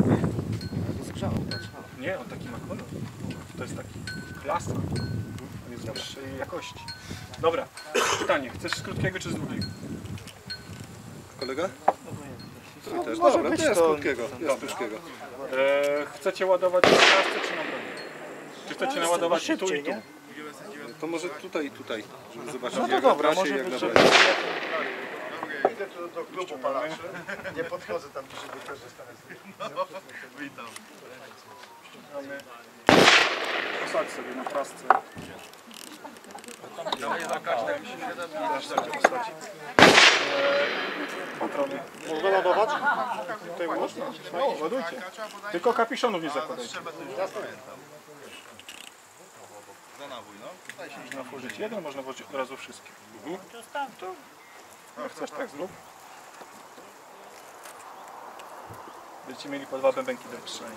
Nie, on taki ma kolor. To jest taki klasa. jest wyższej jakości. Dobra, pytanie, chcesz z krótkiego czy z długiego? Kolega? No, też. może Dobra, być to jest to. krótkiego. Jest Dobra. krótkiego. E, chcecie ładować na prasce czy na broni? Czy chcecie naładować i tu i tu? To może tutaj, tutaj, żeby zobaczyć No to jak dobra, na prasie może i jak być, na że... broni. Idę tu do klubu palaczy. Nie podchodzę tam bliżej, bo też zostanę no, witam. Mamy... Posadź sobie na prasce. Patrony. Można ładować? Tutaj można? No, ładujcie. Tylko kapiszonów nie zakładajcie. Za nabój, no. Tutaj się Można włożyć jeden, można włożyć od razu wszystkie. Mhm. Jak chcesz, tak zrób. Będziecie mieli po dwa bębenki do wystrzelenia.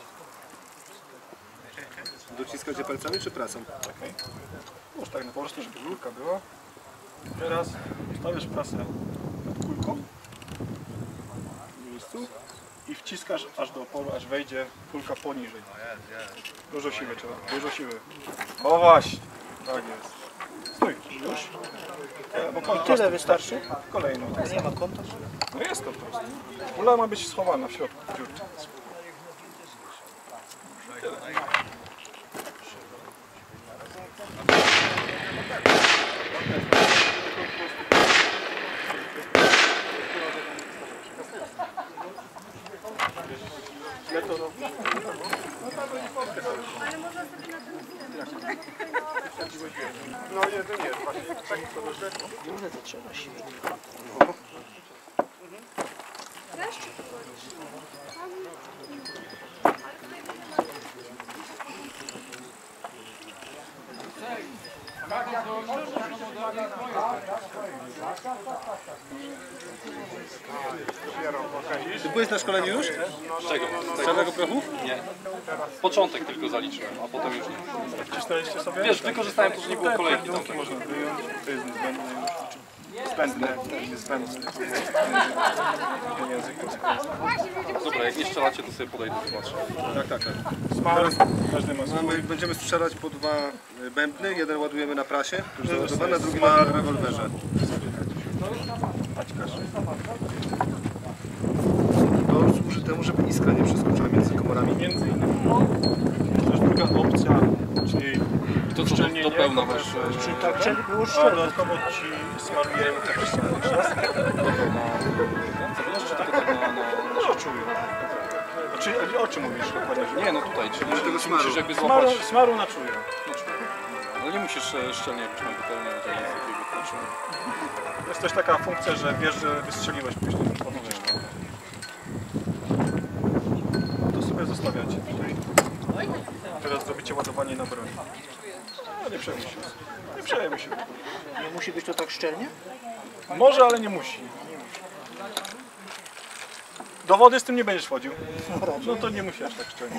Dociskacie palcami czy prasą? Czekaj. Już tak no, po prostu, żeby rurka była. Teraz stawiasz prasę nad kulką w miejscu i wciskasz aż do oporu, aż wejdzie kulka poniżej. Dużo siły trzeba, dużo siły. O właśnie, tak jest. Stój, już. E, bo kąt tyle wystarczy? Kolejną. Nie ma kąta? No jest to proste. Kula ma być schowana w środku w dziurce. Tyle. No jeden jest, właśnie taki to dobrze. Może to trzeba siły. Ty byłeś na szkoleniu już? Z czego? Z czarnego prochu? Nie. Początek tylko zaliczyłem, a potem już nie. Wcisnęliście sobie? Wiesz, wykorzystałem to, że nie było kolejki tam. Te można wyjąć, to jest niezbędne już. Zbędne, niezbędne. Dobra, jak nie strzelacie, to sobie podejdę, zobaczę. Tak, tak, tak. Smar, każdy ma swój. Mamy, będziemy strzelać po dwa bębny, jeden ładujemy na prasie, już To jest załadowany, a drugi smar. na rewolwerze. To służy temu, żeby iskra nie przeskoczyła między komorami. Między innymi. To jest druga opcja, czyli I to co do, do pełna masz? Czyli tak, żeby było a dodatkowo ci smarujemy tak samo. Czy tylko tak na... na... No, czuję. Znaczy, o czym mówisz dokładnie? Nie, no tutaj, czyli tego czy smaru. musisz jakby Smaru, złapać... smaru na czuję. Ale nie musisz e, szczelnie jakoś tam wypełniać, ale z jakiego kluczu. Jest też taka funkcja, że wiesz, że wystrzeliłeś później. Powiedziesz to. To sobie zostawiacie tutaj. Teraz zrobicie ładowanie na broń. No, nie przejmuj się. Nie przejmuj się. Nie musi być to tak szczelnie? Może, ale nie musi. Do wody z tym nie będziesz wchodził. No to nie musisz tak szczelnie.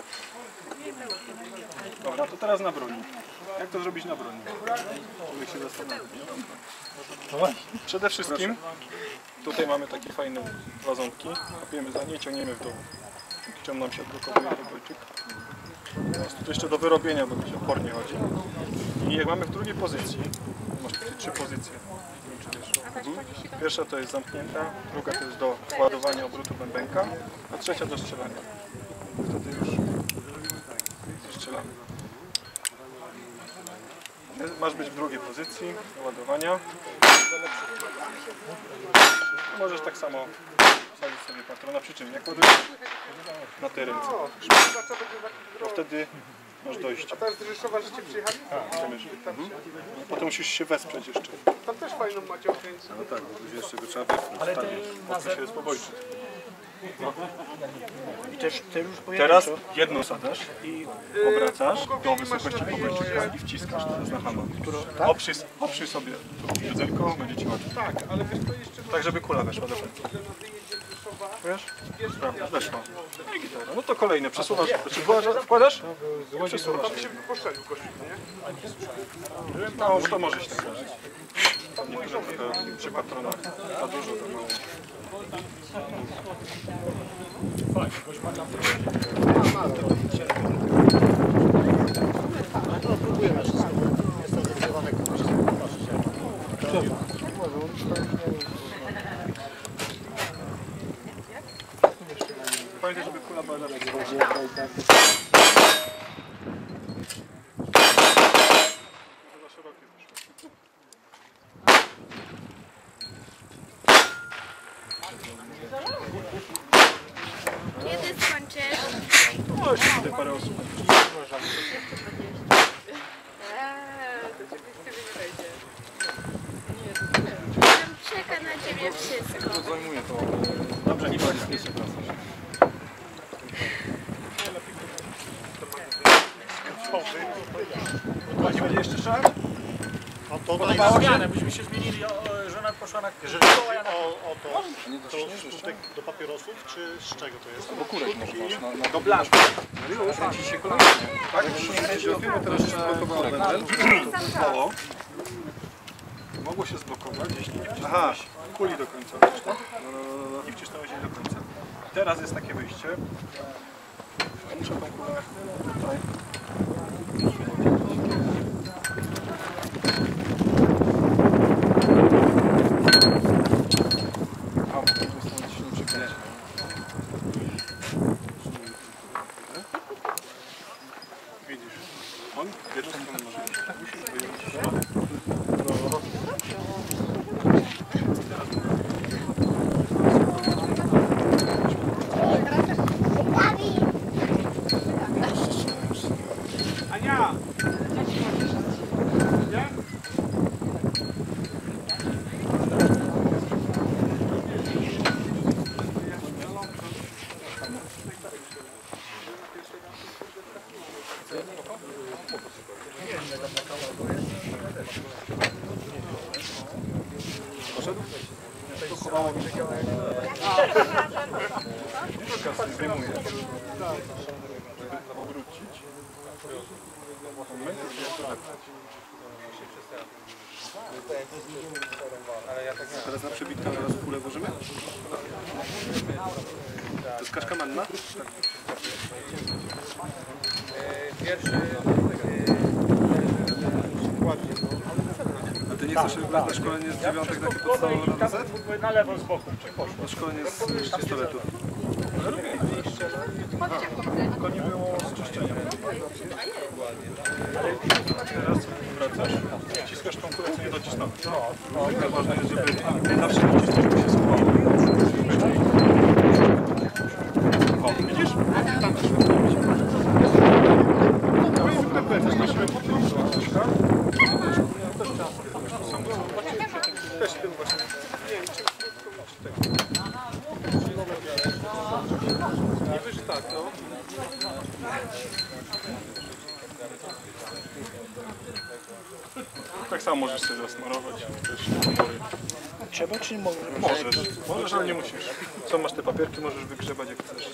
Dobra, to teraz na broni. Jak to zrobić na broni? Żeby się zastanowić. Przede wszystkim tutaj mamy takie fajne dwa ząbki. Łapiemy za nie, ciągniemy w dół. Dzięki czemu nam się odblokowuje robojczyk. Jest tu jeszcze do wyrobienia, bo mi się opornie chodzi. I jak mamy w drugiej pozycji, masz tutaj trzy pozycje. Nie wiem, czy wiesz. Mhm. Pierwsza to jest zamknięta, druga to jest do ładowania obrotu bębenka, a trzecia do strzelania. Wtedy już strzelamy. Masz być w drugiej pozycji do ładowania. Możesz tak samo wsadzić sobie patrona, przy czym jak ładujesz na tej ręce. To wtedy masz dojście. A teraz z Rzeszowa żeście przyjechali? Mhm. Potem musisz się wesprzeć jeszcze. Tam też fajną macie okręcę. No tak, bo później jeszcze go trzeba wepchnąć. Ale ty się jest pobojczy. No. I też, też już Teraz jedną sadasz i obracasz do wysokości pobojczyka i wciskasz teraz na hamę. Oprzyj, oprzyj sobie tu wiedzelko, będzie ci łatwiej. Tak, ale wiesz to jeszcze... Tak, żeby kula weszła do końca. Wiesz? Prawda, weszła. No i gitara. No to kolejne, przesuwasz. Czy wkładasz? wkładasz? Przesuwasz. Tam się poszczelił kościół, nie? No, to może się tak zdarzyć. Niektóre trochę przy patronach za dużo, za mało. No to próbujemy wszystko. Pamiętaj, żeby kula była zawsze. Za szerokie wyszło. Kiedy skończysz? O, jeszcze tutaj parę osób. Czeka na ciebie wszystko. Zajmuje to. Dobrze, nie będzie jeszcze pracy. Nie będzie jeszcze szans? A to Podobało się, byśmy się zmienili, o, żona poszła na Jeżeli chodzi o, o to, to skutek do papierosów, czy z czego to jest? Bo kurek można na, na Do blaszki. już kręci się kolejnie. Tak, już kręci do filmu, teraz się zblokowało wędzel. Mało. Mogło się zblokować, jeśli nie wcisnąłeś kuli do końca. Widzisz to? Nie wcisnąłeś jej do końca. Teraz jest takie wyjście. Muszę tą kulę tutaj. A, bo po prostu się nie przekręci. Widzisz, on w jedną stronę może iść. Musisz wyjąć. Ania! Poszedł? Blokowało mi się. Kasy zdejmuję. Obrócić. Teraz na przebitkę teraz kulę włożymy? To jest kaczka manna? Pierwszy A ty nie chcesz wybrać na szkolenie z dziewiątek takie podstawowe na Z? Na lewo z boku. Na szkolenie z, z pistoletu. Tylko nie było z czyszczenia. Teraz wracasz, wciskasz tą kulę, co nie docisnąłeś. No, ważne jest, żeby zawsze nacisnąć, żeby się schowało. O, widzisz? Tam też. No i wykręcasz na szybę. Też tym właśnie. Nie, nie wyż tak, no. Tak samo możesz sobie zasmarować też komory. Trzeba czy nie mogę? Możesz, możesz, ale nie musisz. Co masz te papierki, możesz wygrzebać jak chcesz.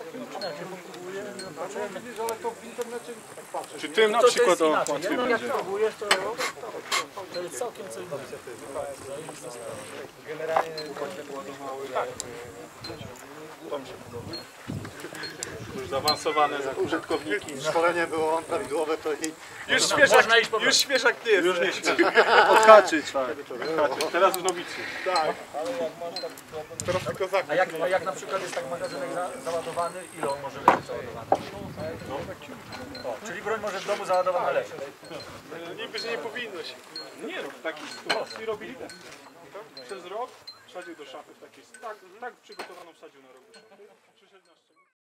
Czy tym na przykład to łatwiej będzie? Jak próbujesz, to to jest całkiem co innego. generalnie ładowały. Tak. Tam się podoba. Już zaawansowane użytkowniki. Szkolenie było prawidłowe, to i... Już świeżak, już świeżak nie jest. Już nie świeżak. Odhaczyć. Tak. Odhaczyć. Teraz w nowicy. Tak. Teraz tylko zakres. A jak, a jak na przykład jest tak magazynek za, załadowany, ile on może leżeć załadowany? No. O, czyli broń może w domu załadowana leżeć. Niby, że nie powinno się. Nie rób w takiej sytuacji. Robili tak. Przez rok wsadził do szafy w takiej, tak, tak przygotowaną wsadził na rok do szafy. Przyszedł na szczegół.